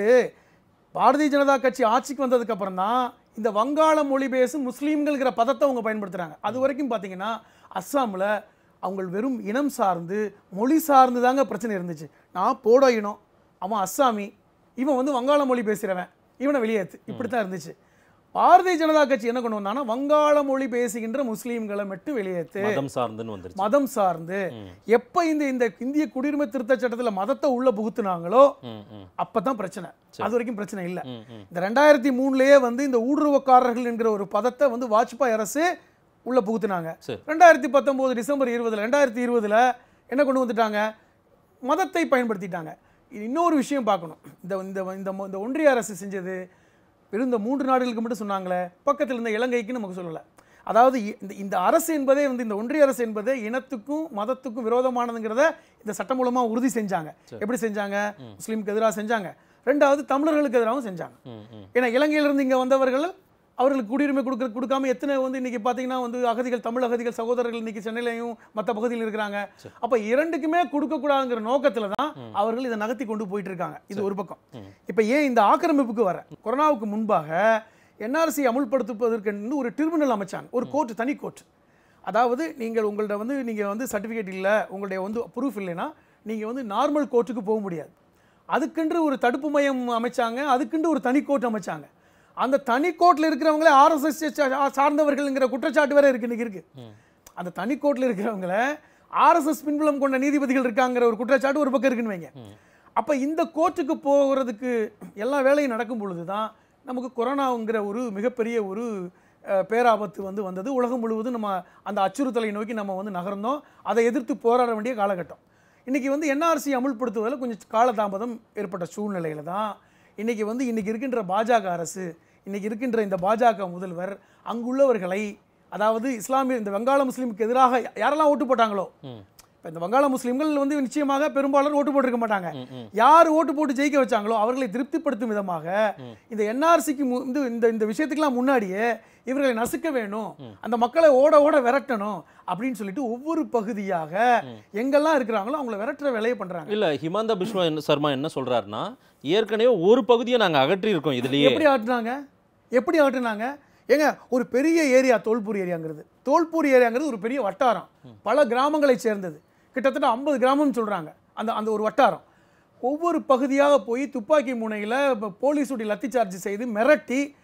பாரதிய ஜனதா கட்சி ஆட்சிக்கு வந்ததுக்கு அப்புறம் தான் இந்த வங்காள மொழி பேசும் முஸ்லீம்கள்ங்கிற பதத்தை அவங்க பயன்படுத்துறாங்க. அது வரைக்கும் பார்த்தீங்கன்னா அஸ்ஸாமில் அவங்க வெறும் இனம் சார்ந்து, மொழி சார்ந்து தாங்க பிரச்சனை இருந்துச்சு. நான் போடோ இனம், அவன் அஸ்ஸாமி, இவன் வந்து வங்காள மொழி பேசுகிறவன், இவனை வெளியேற்று, இப்படி தான் இருந்துச்சு. பாரதிய ஜனதா கட்சி என்ன கொண்டு வந்தாங்கன்னா, வங்காள மொழி பேசுகின்ற முஸ்லீம்களை மட்டும் வெளியேற்று, மதம் சார்ந்து வந்துருச்சு. மதம் சார்ந்து எப்போ இந்த இந்த இந்திய குடியுரிமை திருத்த சட்டத்தில் மதத்தை உள்ள புகுத்துனாங்களோ அப்பதான் பிரச்சனை. அது வரைக்கும் பிரச்சனை இல்லை. இந்த ரெண்டாயிரத்தி மூணுலயே வந்து இந்த ஊடுருவக்காரர்கள் என்கிற ஒரு பதத்தை வந்து வாஜ்பாய் அரசு உள்ள புகுத்துனாங்க. ரெண்டாயிரத்தி பத்தொன்பது டிசம்பர் இருபதுல ரெண்டாயிரத்தி இருபதுல என்ன கொண்டு வந்துட்டாங்க? மதத்தை பயன்படுத்திட்டாங்க. இன்னொரு விஷயம் பார்க்கணும். இந்த இந்த ஒன்றிய அரசு செஞ்சது வெறும் இந்த மூன்று நாடுகளுக்கு மட்டும் சொன்னாங்களே, பக்கத்தில் இருந்த இலங்கைக்கு நமக்கு சொல்லலை. அதாவது இந்த இந்த அரசு என்பதே வந்து இந்த ஒன்றிய அரசு என்பதே இனத்துக்கும் மதத்துக்கும் விரோதமானதுங்கிறத இந்த சட்டம் மூலமாக உறுதி செஞ்சாங்க. எப்படி செஞ்சாங்க? முஸ்லீமுக்கு எதிராக செஞ்சாங்க, ரெண்டாவது தமிழர்களுக்கு எதிராகவும் செஞ்சாங்க. ஏன்னா இலங்கையிலிருந்து இங்கே வந்தவர்கள் அவர்களுக்கு குடியுரிமை கொடுக்க கொடுக்காம எத்தனை வந்து இன்னைக்கு பார்த்தீங்கன்னா வந்து அகதிகள், தமிழ் அகதிகள் சகோதரர்கள் இன்னைக்கு சென்னையிலையும் மற்ற பகுதியில் இருக்கிறாங்க. அப்போ இரண்டுக்குமே கொடுக்கக்கூடாதுங்கிற நோக்கத்தில் தான் அவர்கள் இதை நகர்த்தி கொண்டு போயிட்டு இருக்காங்க. இது ஒரு பக்கம். இப்போ ஏன் இந்த ஆக்கிரமிப்புக்கு வர, கொரோனாவுக்கு முன்பாக என்ஆர்சி அமுல்படுத்துவதற்கு ஒரு ட்ரிபியூனல் அமைச்சாங்க, ஒரு கோர்ட், தனி கோர்ட். அதாவது நீங்கள் உங்கள்ட்ட வந்து நீங்கள் வந்து சர்டிஃபிகேட் இல்லை, உங்களுடைய வந்து ப்ரூஃப் இல்லைன்னா நீங்கள் வந்து நார்மல் கோர்ட்டுக்கு போக முடியாது. அதுக்கென்று ஒரு தடுப்பு மையம் அமைச்சாங்க, அதுக்கென்று ஒரு தனி கோர்ட் அமைச்சாங்க. அந்த தனி கோர்ட்டில் இருக்கிறவங்களே ஆர்எஸ்எஸ் சார்ந்தவர்கள்ங்கிற குற்றச்சாட்டு வேற இருக்கு இன்னைக்கு இருக்கு. அந்த தனி கோர்ட்டில் இருக்கிறவங்கள ஆர்எஸ்எஸ் பின்புலம் கொண்ட நீதிபதிகள் இருக்காங்கிற ஒரு குற்றச்சாட்டு ஒரு பக்கம் இருக்குன்னு வைங்க. அப்போ இந்த கோர்ட்டுக்கு போகிறதுக்கு எல்லா வேலையும் நடக்கும் பொழுது தான் நமக்கு கொரோனாங்கிற ஒரு மிகப்பெரிய ஒரு பேராபத்து வந்து வந்தது. உலகம் முழுவதும் நம்ம அந்த அச்சுறுத்தலை நோக்கி நம்ம வந்து நகர்ந்தோம். அதை எதிர்த்து போராட வேண்டிய காலகட்டம். இன்றைக்கி வந்து என்ஆர்சி அமுல்படுத்துவதில் கொஞ்சம் காலதாமதம் ஏற்பட்ட சூழ்நிலையில் தான் இன்றைக்கி வந்து இன்றைக்கி இருக்கின்ற பாஜக அரசு, இன்றைக்கி இருக்கின்ற இந்த பாஜக முதல்வர் அங்குள்ளவர்களை, அதாவது இஸ்லாமிய இந்த வங்காள முஸ்லீமுக்கு எதிராக யாரெல்லாம் ஓட்டு போட்டாங்களோ, இப்போ இந்த வங்காள முஸ்லீம்கள் வந்து நிச்சயமாக பெரும்பாலும் ஓட்டு போட்டிருக்க மாட்டாங்க, யார் ஓட்டு போட்டு ஜெயிக்க வச்சாங்களோ அவர்களை திருப்திப்படுத்தும் விதமாக இந்த என்ஆர்சிக்கு இந்த இந்த விஷயத்துக்கெல்லாம் முன்னாடியே இவர்களை நசுக்க வேணும், அந்த மக்களை ஓட ஓட விரட்டணும் அப்படின்னு சொல்லிட்டு ஒவ்வொரு பகுதியாக எங்கெல்லாம் இருக்கிறாங்களோ அவங்கள விரட்டுற வேலையை பண்றாங்க. இல்ல ஹிமந்த பிஸ்வா சர்மா என்ன சொல்றாருன்னா, ஏற்கனவே ஒரு பகுதியை நாங்கள் அகற்றி இருக்கோம். இதுலயே எப்படி ஆட்டுனாங்க எப்படி ஆட்டுனாங்க ஏங்க, ஒரு பெரிய ஏரியா தோல்பூர் ஏரியாங்கிறது, தோல்பூர் ஏரியாங்கிறது ஒரு பெரிய வட்டாரம், பல கிராமங்களை சேர்ந்தது, கிட்டத்தட்ட ஐம்பது கிராமம் சொல்றாங்க அந்த அந்த ஒரு வட்டாரம். ஒவ்வொரு பகுதியாக போய் துப்பாக்கி முனையில் போலீஸ் உடைய லத்தி சார்ஜ் செய்து மிரட்டி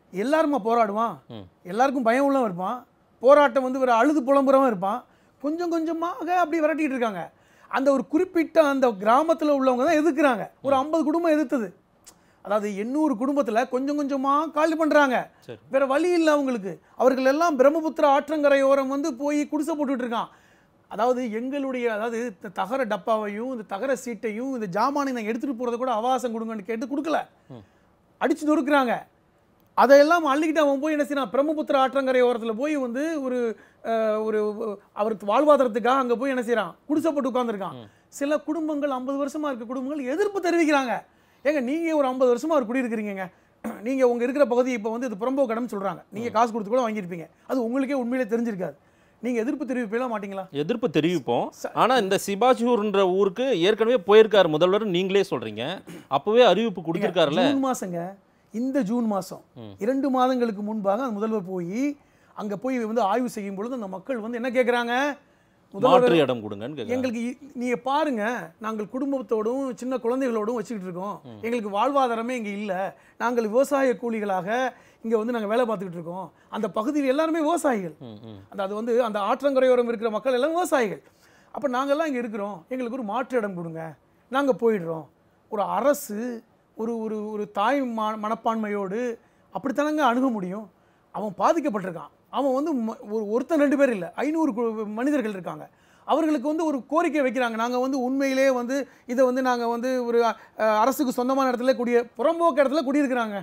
எல்லாருமா போராடுவான், எல்லாருக்கும் பயம் உள்ளவன் இருப்பான், போராட்டம் வந்து ஒரு அழுது புலம்புறவன் இருப்பான். கொஞ்சம் கொஞ்சமாக அப்படி விரட்டிட்டு இருக்காங்க. அந்த ஒரு குறிப்பிட்ட அந்த கிராமத்தில் உள்ளவங்க தான் எதிர்க்கிறாங்க. ஒரு ஐம்பது குடும்பம் எதிர்த்தது. அதாவது எண்ணூறு குடும்பத்தில் கொஞ்சம் கொஞ்சமாக காலி பண்ணுறாங்க. வேற வழி இல்லை அவங்களுக்கு. அவர்கள் எல்லாம் பிரம்மபுத்திர ஆற்றங்கரையோரம் வந்து போய் குடிசை போட்டுட்டு இருக்கான். அதாவது எங்களுடைய அதாவது இந்த தகர டப்பாவையும் இந்த தகர சீட்டையும் இந்த ஜாமானை நாங்கள் எடுத்துகிட்டு போகிறத கூட அவகாசம் கொடுங்கன்னு கேட்டு கொடுக்கல, அடித்து நொறுக்குறாங்க. அதையெல்லாம் அள்ளிக்கிட்டு அவன் போய் என்ன செய்யறான், பிரம்மபுத்திர ஆற்றங்கரை ஓரத்தில் போய் வந்து ஒரு ஒரு அவருக்கு வாழ்வாதாரத்துக்காக அங்கே போய் என்ன செய்யறான், குடிசை போட்டு உட்காந்துருக்கான். சில குடும்பங்கள் ஐம்பது வருஷமா இருக்க குடும்பங்கள் எதிர்ப்பு தெரிவிக்கிறாங்க. ஏங்க நீங்கள் ஒரு ஐம்பது வருஷமா ஒரு குடியிருக்கிறீங்க, நீங்கள் உங்கள் இருக்கிற பகுதி இப்போ வந்து இது புறம்போக்கு இடம்னு சொல்கிறாங்க, நீங்கள் காசு கொடுத்து கூட வாங்கியிருப்பீங்க, அது உங்களுக்கே உண்மையிலே தெரிஞ்சிருக்காது. நீங்கள் எதிர்ப்பு தெரிவிப்பீங்களா மாட்டீங்களா? எதிர்ப்பு தெரிவிப்போம். ஆனால் இந்த சிபாஜூர்ன்ற ஊருக்கு ஏற்கனவே போயிருக்காரு முதல்வர், நீங்களே சொல்கிறீங்க. அப்போவே அறிவிப்பு கொடுத்துருக்காருல்ல. ஜூன் மாதங்க, இந்த ஜூன் மாதம் இரண்டு மாதங்களுக்கு முன்பாக அந்த முதல்வர் போய் அங்கே போய் வந்து ஆய்வு செய்யும் பொழுது அந்த மக்கள் வந்து என்ன கேட்குறாங்க, மாற்று இடம் கொடுங்க எங்களுக்கு. நீங்கள் பாருங்க, நாங்கள் குடும்பத்தோடும் சின்ன குழந்தைகளோடும் வச்சுக்கிட்டு இருக்கோம், எங்களுக்கு வாழ்வாதாரமே இங்கே இல்லை, நாங்கள் விவசாய கூலிகளாக இங்கே வந்து நாங்கள் வேலை பார்த்துக்கிட்டு இருக்கோம். அந்த பகுதியில் எல்லாருமே விவசாயிகள். அந்த அது வந்து அந்த ஆற்றங்கரையோரம் இருக்கிற மக்கள் எல்லாம் விவசாயிகள். அப்போ நாங்கள்லாம் இங்கே இருக்கிறோம், எங்களுக்கு ஒரு மாற்று இடம் கொடுங்க, நாங்கள் போயிடுறோம். ஒரு அரசு ஒரு ஒரு ஒரு தாய் மா மனப்பான்மையோடு அப்படித்தானங்க அணுக முடியும். அவன் பாதிக்கப்பட்டிருக்கான். அவன் வந்து ஒரு ஒருத்தன் ரெண்டு பேர் இல்லை, ஐநூறு மனிதர்கள் இருக்காங்க. அவர்களுக்கு வந்து ஒரு கோரிக்கை வைக்கிறாங்க, நாங்கள் வந்து உண்மையிலே வந்து இதை வந்து நாங்கள் வந்து ஒரு அரசுக்கு சொந்தமான இடத்துல குடிய புறம்போக்கு இடத்துல குடியிருக்கிறாங்க.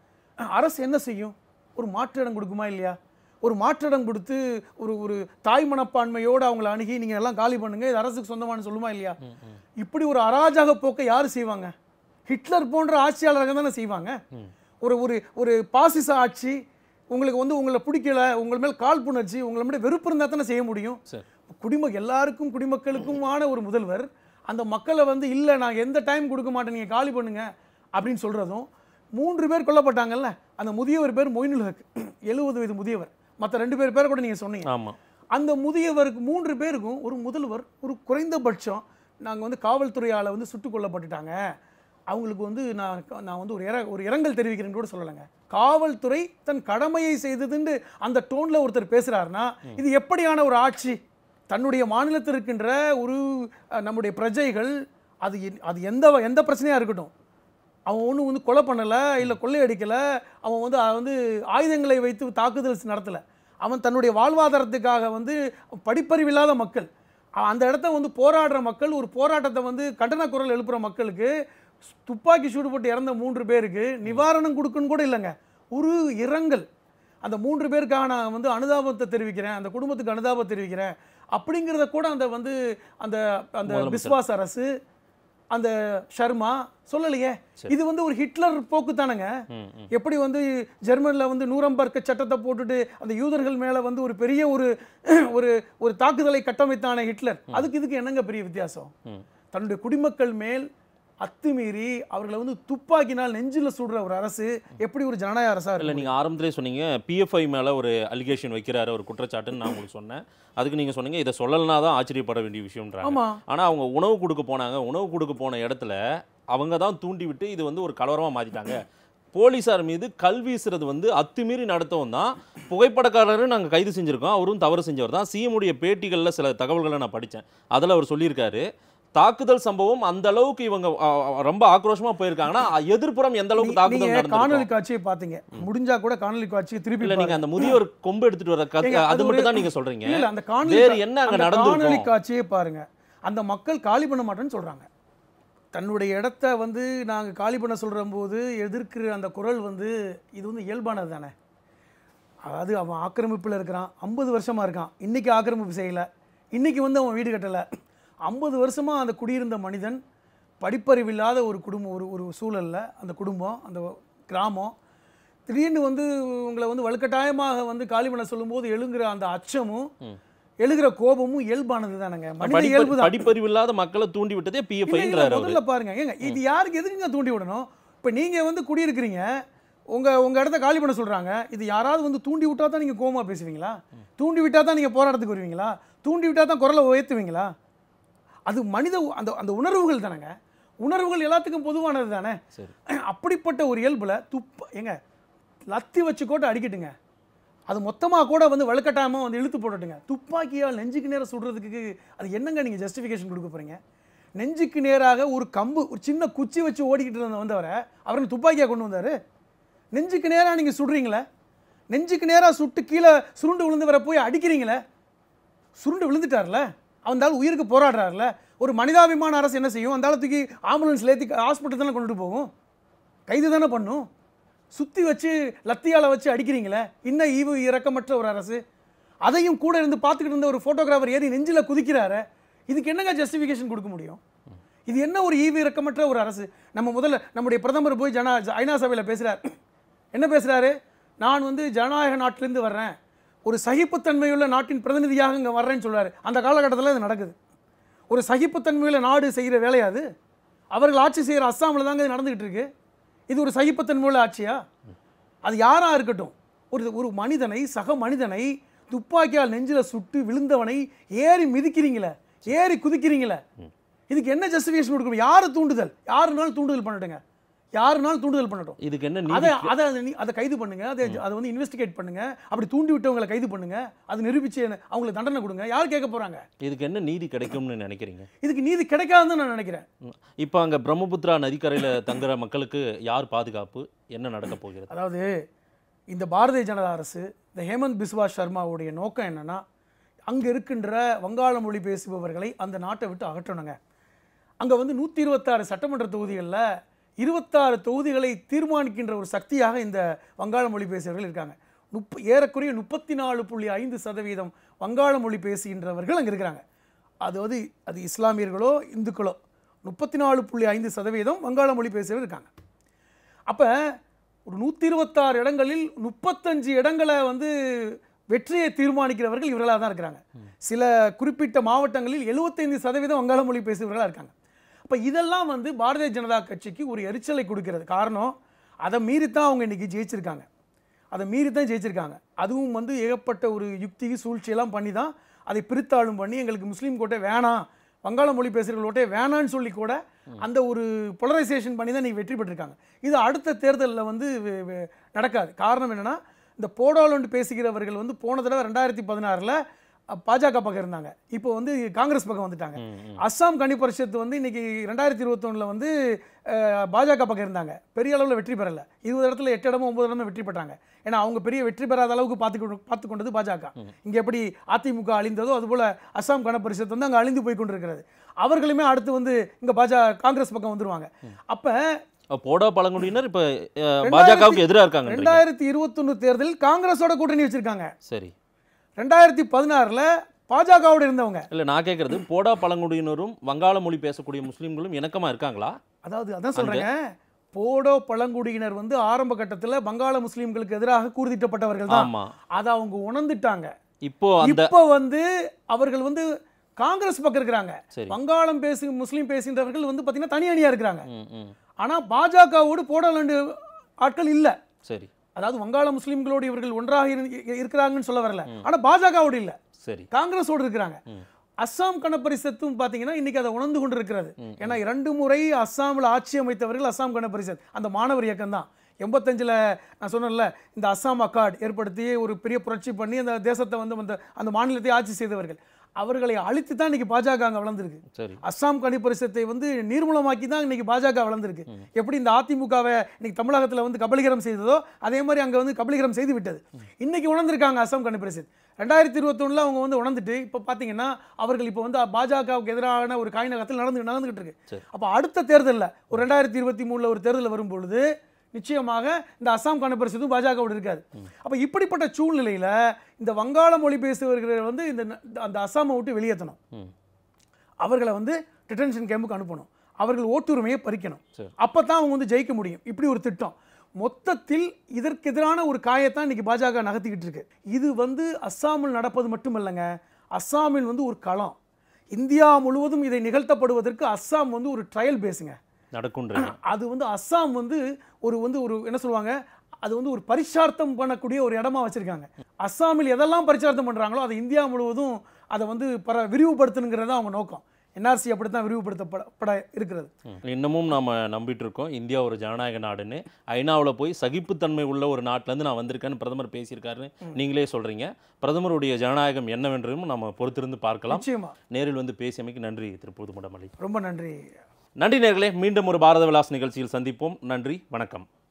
அரசு என்ன செய்யும்? ஒரு மாற்று இடம் கொடுக்குமா இல்லையா? ஒரு மாற்று இடம் கொடுத்து ஒரு ஒரு தாய் மனப்பான்மையோடு அவங்களை அணுகி நீங்கள் எல்லாம் காலி பண்ணுங்க, இது அரசுக்கு சொந்தமானு சொல்லுமா இல்லையா? இப்படி ஒரு அராஜக போக்கை யார் செய்வாங்க? ஹிட்லர் போன்ற ஆட்சியாளர்கள் தானே செய்வாங்க. ஒரு ஒரு ஒரு பாசிச ஆட்சி, உங்களுக்கு வந்து உங்களை பிடிக்கல, உங்கள் மேல் காழ்ப்புணர்ச்சி, உங்களை மேலே வெறுப்பு இருந்தால் தானே செய்ய முடியும். குடிம எல்லாருக்கும் குடிமக்களுக்குமான ஒரு முதல்வர் அந்த மக்களை வந்து இல்லை நான் எந்த டைம் கொடுக்க மாட்டேன், நீங்கள் காலி பண்ணுங்க அப்படின்னு சொல்கிறதும். மூன்று பேர் கொல்லப்பட்டாங்கல்ல, அந்த முதியவர் பேர் மொய்னுல் ஹக், எழுபது வயது முதியவர். மற்ற ரெண்டு பேர் பேரை கூட நீங்கள் சொன்னீங்க. ஆமாம். அந்த முதியவருக்கு மூன்று பேருக்கும் ஒரு முதல்வர் ஒரு குறைந்தபட்சம் நாங்கள் வந்து காவல்துறையால் வந்து சுட்டுக் கொல்லப்பட்டுட்டாங்க, அவங்களுக்கு வந்து நான் நான் வந்து ஒரு இற ஒரு இரங்கல் தெரிவிக்கிறேன்னு கூட சொல்லலைங்க. காவல்துறை தன் கடமையை செய்ததுன்னு அந்த டோனில் ஒருத்தர் பேசுகிறாருன்னா இது எப்படியான ஒரு ஆட்சி? தன்னுடைய மாநிலத்தில் இருக்கின்ற ஒரு நம்முடைய பிரஜைகள் அது அது எந்த எந்த பிரச்சனையாக இருக்கட்டும், அவன் ஒன்றும் வந்து கொலை பண்ணலை, இல்லை கொள்ளையடிக்கலை, அவன் வந்து வந்து ஆயுதங்களை வைத்து தாக்குதல் நடத்தலை, அவன் தன்னுடைய வாழ்வாதாரத்துக்காக வந்து படிப்பறிவில்லாத மக்கள், அந்த இடத்த வந்து போராடுற மக்கள், ஒரு போராட்டத்தை வந்து கண்டன குரல் எழுப்புகிற மக்களுக்கு துப்பாக்கி சூடு போட்டு இறந்த மூன்று பேருக்கு நிவாரணம் கொடுக்குன்னு கூட இல்லைங்க, ஒரு இரங்கல். அந்த மூன்று பேருக்காக நான் வந்து அனுதாபத்தை தெரிவிக்கிறேன், அந்த குடும்பத்துக்கு அனுதாபத்தை தெரிவிக்கிறேன் அப்படிங்கிறத கூட அந்த வந்து அந்த அந்த பிஸ்வாஸ் அரசு, அந்த ஷர்மா சொல்லலையே. இது வந்து ஒரு ஹிட்லர் போக்கு தானங்க. எப்படி வந்து ஜெர்மனில் வந்து நூரம்பர்க் சட்டத்தை போட்டுட்டு அந்த யூதர்கள் மேலே வந்து ஒரு பெரிய ஒரு ஒரு ஒரு தாக்குதலை கட்டமைத்தான ஹிட்லர், அதுக்கு இதுக்கு என்னங்க பெரிய வித்தியாசம்? தன்னுடைய குடிமக்கள் மேல் அத்துமீறி அவர்களை வந்து துப்பாக்கினால் நெஞ்சில் சுடுற ஒரு அரசு எப்படி ஒரு ஜனநாயக அரசா இல்லை? நீங்கள் ஆரம்பத்திலே சொன்னீங்க பிஎஃப்ஐ மேலே ஒரு அலிகேஷன் வைக்கிறாரு, ஒரு குற்றச்சாட்டுன்னு நான் உங்களுக்கு சொன்னேன். அதுக்கு நீங்கள் சொன்னீங்க இதை சொல்லலைனா தான் ஆச்சரியப்பட வேண்டிய விஷயம்ன்றாங்க. ஆனால் அவங்க உணவு கொடுக்க போனாங்க, உணவு கொடுக்க போன இடத்துல அவங்க தான் தூண்டி விட்டு இது வந்து ஒரு கலவரமாக மாற்றிட்டாங்க. போலீஸார் மீது கல் வீசுறது வந்து அத்துமீறி நடத்தவும் தான் புகைப்படக்காரரும் நாங்கள் கைது செஞ்சுருக்கோம், அவரும் தவறு செஞ்சவர் தான். சிஎம்முடைய பேட்டிகளில் சில தகவல்களை நான் படித்தேன், அதில் அவர் சொல்லியிருக்காரு தாக்குதல் சம்பவம் அந்த அளவுக்கு இவங்க ரொம்ப ஆக்ரோஷமா போயிருக்காங்கன்னா எதிர்ப்புறம் எந்த அளவுக்கு தாக்குதல் நடந்தது. காணொலி காட்சியை பாத்தீங்க, முடிஞ்சா கூட காணொலி காட்சியை திருப்பி இல்ல, நீங்க அந்த முதியோர் கொம்பு எடுத்துட்டு வர கதை அது மட்டும் தான் நீங்க சொல்றீங்க. இல்ல, அந்த காணொலி என்ன அங்க நடந்துருக்கு காணொலி காட்சியை பாருங்க. அந்த மக்கள் காலி பண்ண மாட்டேன்னு சொல்றாங்க. தன்னுடைய இடத்த வந்து நாங்க காலி பண்ண சொல்ற போது எதிர்க்கிற அந்த குரல் வந்து இது வந்து இயல்பானது தானே. அதாவது அவன் ஆக்கிரமிப்புல இருக்கிறான், ஐம்பது வருஷமா இருக்கான், இன்னைக்கு ஆக்கிரமிப்பு செய்யல, இன்னைக்கு வந்து அவன் வீடு கட்டல. ஐம்பது வருஷமாக அந்த குடியிருந்த மனிதன் படிப்பறிவில்லாத ஒரு குடும்பம், ஒரு ஒரு சூழலில் அந்த குடும்பம், அந்த கிராமம் திடீர்னு வந்து உங்களை வந்து வலுக்கட்டாயமாக வந்து காலி பண்ண சொல்லும்போது எழுங்குற அந்த அச்சமும் எழுகிற கோபமும் இயல்பானது தானங்க. மனித இயல்பு தான். படிப்பறிவில்லாத மக்களை தூண்டி விட்டதே பிஎஃப்ஐன்றாரு. முதல்ல பாருங்க, ஏங்க இது யாருக்கு எதுக்குங்க தூண்டி விடணும்? இப்போ நீங்கள் வந்து குடியிருக்கிறீங்க, உங்கள் உங்கள் இடத்த காலி பண்ண சொல்கிறாங்க, இது யாராவது வந்து தூண்டி விட்டால் தான் நீங்கள் கோபமாக பேசுவீங்களா? தூண்டி விட்டால் தான் நீங்கள் போராட்டத்துக்கு வருவீங்களா? தூண்டி விட்டால் தான் குரலை உயர்த்துவீங்களா? அது மனித அந்த அந்த உணர்வுகள் தானேங்க. உணர்வுகள் எல்லாத்துக்கும் பொதுவானது தானே. அப்படிப்பட்ட ஒரு இயல்புல துப்ப ஏங்க லத்தி வச்சு கூட அடிக்கட்டுங்க, அது மொத்தமாக கூட வந்து வலுக்கட்டாயமாக வந்து இழுத்து போட்டுட்டுங்க. துப்பாக்கியால் நெஞ்சுக்கு நேராக சுடுறதுக்கு அது என்னங்க நீங்கள் ஜஸ்டிஃபிகேஷன் கொடுக்க போகிறீங்க? நெஞ்சுக்கு நேராக ஒரு கம்பு, ஒரு சின்ன குச்சி வச்சு ஓடிக்கிட்டு இருந்த வந்தவரை அவருக்கு துப்பாக்கியாக கொண்டு வந்தார். நெஞ்சுக்கு நேராக நீங்கள் சுடுறீங்களே, நெஞ்சுக்கு நேராக சுட்டு கீழே சுருண்டு விழுந்தவரை போய் அடிக்கிறீங்களே. சுருண்டு விழுந்துட்டார்ல, அந்த ஆள் உயிருக்கு போராடுறாருல. ஒரு மனிதாபிமான அரசு என்ன செய்யும்? அந்த ஆளத்துக்கு ஆம்புலன்ஸில் ஏற்றி ஹாஸ்பிட்டல் தானே கொண்டுட்டு போகும், கைது தானே பண்ணும். சுற்றி வச்சு லத்தியால் வச்சு அடிக்கிறீங்களே, இன்னும் ஈவு இறக்கமற்ற ஒரு அரசு. அதையும் கூட இருந்து பார்த்துக்கிட்டு இருந்த ஒரு ஃபோட்டோகிராஃபர் ஏறி நெஞ்சில் குதிக்கிறாரு. இதுக்கு என்னங்க ஜஸ்டிஃபிகேஷன் கொடுக்க முடியும்? இது என்ன ஒரு ஈவு இறக்கமற்ற ஒரு அரசு? நம்ம முதல்ல நம்முடைய பிரதமர் போய் ஜனா ஐநா சபையில் பேசுகிறார். என்ன பேசுகிறாரு? நான் வந்து ஜனநாயக நாட்டிலேருந்து வர்றேன், ஒரு சகிப்புத்தன்மையுள்ள நாட்டின் பிரதிநிதியாக இங்கே வர்றேன்னு சொல்கிறாரு. அந்த காலகட்டத்தில் இது நடக்குது. ஒரு சகிப்புத்தன்மையுள்ள நாடு செய்கிற வேலையாது? அவர்கள் ஆட்சி செய்கிற அஸ்ஸாமில் தாங்க இது நடந்துக்கிட்டு இருக்கு. இது ஒரு சகிப்புத்தன்மையுள்ள ஆட்சியா? அது யாராக இருக்கட்டும், ஒரு ஒரு மனிதனை, சக மனிதனை துப்பாக்கியால் நெஞ்சில் சுட்டு விழுந்தவனை ஏறி மிதிக்கிறீங்களே, ஏறி குதிக்கிறீங்களே, இதுக்கு என்ன ஜஸ்டிஃபிகேஷன் கொடுக்கணும்? யார் தூண்டுதல்? யாருனாலும் தூண்டுதல் பண்ணட்டுங்க, யாருனாலும் தூண்டுதல் பண்ணட்டும். இதுக்கு என்ன அதை அதை அதை கைது பண்ணுங்க, அதை அதை வந்து இன்வெஸ்டிகேட் பண்ணுங்க, அப்படி தூண்டி விட்டவங்களை கைது பண்ணுங்க, அது நிரூபிச்சு அவங்களுக்கு தண்டனை கொடுங்க. யார் கேட்க போறாங்க? இதுக்கு என்ன நீதி கிடைக்கும்னு நினைக்கிறீங்க? இதுக்கு நீதி கிடைக்காதுன்னு நான் நினைக்கிறேன். இப்போ அங்கே பிரம்மபுத்திரா நதிக்கரையில் தங்குற மக்களுக்கு யார் பாதுகாப்பு? என்ன நடக்க போகிறது? அதாவது இந்த பாரதிய ஜனதா அரசு, இந்த ஹேமந்த் பிஸ்வா சர்மாவுடைய நோக்கம் என்னன்னா, அங்கே இருக்கின்ற வங்காள மொழி பேசுபவர்களை அந்த நாட்டை விட்டு அகற்றணுங்க. அங்கே வந்து நூற்றி இருபத்தாறு சட்டமன்ற தொகுதிகளில் இருபத்தாறு தொகுதிகளை தீர்மானிக்கின்ற ஒரு சக்தியாக இந்த வங்காள மொழி பேசுபவர்கள் இருக்காங்க. முப்ப ஏறக்குறைய முப்பத்தி நாலு புள்ளி ஐந்து சதவீதம் வங்காள மொழி பேசுகின்றவர்கள் அங்கே இருக்கிறாங்க. அதாவது அது இஸ்லாமியர்களோ இந்துக்களோ முப்பத்தி நாலு புள்ளி ஐந்து சதவீதம் வங்காள மொழி பேசுகிறவர் இருக்காங்க. அப்போ ஒரு நூற்றி இருபத்தாறு இடங்களில் முப்பத்தஞ்சு இடங்களை வந்து வெற்றியை தீர்மானிக்கிறவர்கள் இவர்களாக தான் இருக்கிறாங்க. சில குறிப்பிட்ட மாவட்டங்களில் எழுபத்தைந்து சதவீதம் வங்காள மொழி பேசுபவர்களாக இருக்காங்க. அப்போ இதெல்லாம் வந்து பாரதிய ஜனதா கட்சிக்கு ஒரு எரிச்சலை கொடுக்கிறது. காரணம், அதை மீறித்தான் அவங்க இன்றைக்கி ஜெயிச்சிருக்காங்க, அதை மீறித்தான் ஜெயிச்சிருக்காங்க. அதுவும் வந்து ஏகப்பட்ட ஒரு யுக்தி சூழ்ச்சியெல்லாம் பண்ணி தான் அதை பிரித்தாளும் பண்ணி எங்களுக்கு முஸ்லீம் கோட்டை வேணாம், வங்காள மொழி பேசுகிறவர்கள் கோட்டை வேணான்னு சொல்லி கூட அந்த ஒரு பொலரைசேஷன் பண்ணி தான் இன்றைக்கி வெற்றி பெற்றிருக்காங்க. இது அடுத்த தேர்தலில் வந்து நடக்காது. காரணம் என்னென்னா, இந்த போடோலண்டு பேசுகிறவர்கள் வந்து போன தடவை ரெண்டாயிரத்தி பதினாறில் பாஜக பக்கம் இருந்தாங்க, இப்போ வந்து காங்கிரஸ் பக்கம் வந்துட்டாங்க. அஸ்ஸாம் கனி பரிஷத் வந்து இன்னைக்கு ரெண்டாயிரத்தி இருபத்தொன்னில் வந்து பாஜக பக்கம் இருந்தாங்க, பெரிய அளவில் வெற்றி பெறலை. இருபது இடத்துல எட்டு இடமோ ஒன்பது இடமோ வெற்றி பெற்றாங்க. ஏன்னா அவங்க பெரிய வெற்றி பெறாத அளவுக்கு பார்த்து பார்த்து கொண்டது பாஜக. இங்கே எப்படி அதிமுக அழிந்ததோ அதுபோல் அஸ்ஸாம் கன பரிஷத் வந்து அங்கே அழிந்து போய் கொண்டிருக்கிறது. அவர்களுமே அடுத்து வந்து இங்கே பாஜக காங்கிரஸ் பக்கம் வந்துருவாங்க. அப்போ போடோ பழங்குடியினர் இப்போ பாஜகவுக்கு எதிராக இருக்காங்க. ரெண்டாயிரத்தி இருபத்தொன்னு தேர்தலில் காங்கிரஸோட கூட்டணி வச்சிருக்காங்க. சரி, ரெண்டாயிரத்தி பதினாறுல பாஜகவோட இருந்தவங்க. இல்லை, நான் கேட்கறது போடா பழங்குடியினரும் வங்காள மொழி பேசக்கூடிய முஸ்லீம்களும் இணக்கமாக இருக்காங்களா? அதாவது அதான் சொல்றேங்க, போடோ பழங்குடியினர் வந்து ஆரம்ப கட்டத்தில் வங்காள முஸ்லீம்களுக்கு எதிராக கூர்திட்டப்பட்டவர்கள் தான். அதை அவங்க உணர்ந்துட்டாங்க. இப்போ இப்போ வந்து அவர்கள் வந்து காங்கிரஸ் பக்கம் இருக்கிறாங்க. வங்காளம் பேசு முஸ்லீம் பேசுகின்றவர்கள் வந்து பார்த்தீங்கன்னா தனி அணியாக இருக்கிறாங்க. ஆனால் பாஜகவோடு போடோலாண்டு ஆட்கள் இல்லை. சரி, அதாவது வங்காள முஸ்லீம்களோடு இவர்கள் ஒன்றாக இருக்கிறாங்கன்னு சொல்ல வரல, ஆனால் பாஜகவோடு இல்லை, சரி, காங்கிரஸோடு இருக்கிறாங்க. அஸ்ஸாம் கன பரிஷத்தும் பார்த்தீங்கன்னா இன்னைக்கு அதை உணர்ந்து கொண்டு இருக்கிறது. ஏன்னா இரண்டு முறை அஸ்ஸாமில் ஆட்சி அமைத்தவர்கள் அஸ்ஸாம் கன பரிஷத், அந்த மாணவர் இயக்கம் தான். எண்பத்தஞ்சில் நான் சொன்னேன்ல, இந்த அஸ்ஸாம் அக்கார்டு ஏற்படுத்தி ஒரு பெரிய புரட்சி பண்ணி அந்த தேசத்தை வந்து அந்த அந்த மாநிலத்தை ஆட்சி செய்தவர்கள். அவர்களை அழித்து தான் இன்னைக்கு பாஜக அங்கே வளர்ந்துருக்கு. அஸ்ஸாம் கனி பரிஷத்தை வந்து நீர்மூலமாக்கி தான் இன்னைக்கு பாஜக வளர்ந்துருக்கு. எப்படி இந்த அதிமுகவை இன்னைக்கு தமிழகத்தில் வந்து கபலீகரம் செய்ததோ அதே மாதிரி அங்கே வந்து கபலீகரம் செய்து விட்டது. இன்னைக்கு உணர்ந்திருக்காங்க அஸ்ஸாம் கனி பரிஷத். ரெண்டாயிரத்தி இருபத்தொன்னுல அவங்க வந்து உணர்ந்துட்டு இப்போ பார்த்தீங்கன்னா அவர்கள் இப்போ வந்து பாஜகவுக்கு எதிரான ஒரு காய்நகத்தில் நடந்து நடந்துகிட்டு இருக்கு. அப்போ அடுத்த தேர்தலில் ஒரு ரெண்டாயிரத்தி இருபத்தி மூணுல ஒரு தேர்தல் வரும்பொழுது நிச்சயமாக இந்த அஸ்ஸாம் கன பரிஷத்தும் பாஜகவோடு இருக்காது. அப்போ இப்படிப்பட்ட சூழ்நிலையில் இந்த வங்காள மொழி பேசுபவர்கள் வந்து இந்த அந்த அஸ்ஸாமை விட்டு வெளியேற்றணும், அவர்களை வந்து டிடென்ஷன் கேம்புக்கு அனுப்பணும், அவர்கள் ஓட்டுரிமையை பறிக்கணும். அப்போ தான் அவங்க வந்து ஜெயிக்க முடியும். இப்படி ஒரு திட்டம். மொத்தத்தில் இதற்கு எதிரான ஒரு காயத்தான் இன்னைக்கு பாஜக நகர்த்திக்கிட்டு இருக்கு. இது வந்து அஸ்ஸாமில் நடப்பது மட்டுமல்லங்க, அஸ்ஸாமில் வந்து ஒரு களம். இந்தியா முழுவதும் இதை நிகழ்த்தப்படுவதற்கு அஸ்ஸாம் வந்து ஒரு ட்ரையல் பேசுங்க நடக்கும்ன்றது. அது வந்து அஸ்ஸாம் வந்து ஒரு வந்து ஒரு என்ன சொல்லுவாங்க, அது வந்து ஒரு பரிசார்த்தம் பண்ணக்கூடிய ஒரு இடமா வச்சிருக்காங்க. அஸ்ஸாமில் எதெல்லாம் பரிசார்த்தம் பண்றாங்களோ அதை இந்தியா முழுவதும் அதை வந்து பர விரிவுபடுத்தணுங்கிறது அவங்க நோக்கம். என்ஆர்சி அப்படி தான் விரிவுபடுத்தப்பட இருக்கிறது. இன்னமும் நாம் நம்பிட்டு இருக்கோம் இந்தியா ஒரு ஜனநாயக நாடுன்னு. ஐநாவில் போய் சகிப்புத்தன்மை உள்ள ஒரு நாட்டிலேருந்து நான் வந்திருக்கேன்னு பிரதமர் பேசியிருக்காருன்னு நீங்களே சொல்கிறீங்க. பிரதமருடைய ஜனநாயகம் என்னவென்றும் நம்ம பொறுத்திருந்து பார்க்கலாம். நிச்சயமா. நேரில் வந்து பேசியமைக்கு நன்றி திரு புதுமுடமல்லி. ரொம்ப நன்றி. நன்றி நேர்களே, மீண்டும் ஒரு பாரத விலாஸ் நிகழ்ச்சியில் சந்திப்போம். நன்றி, வணக்கம்.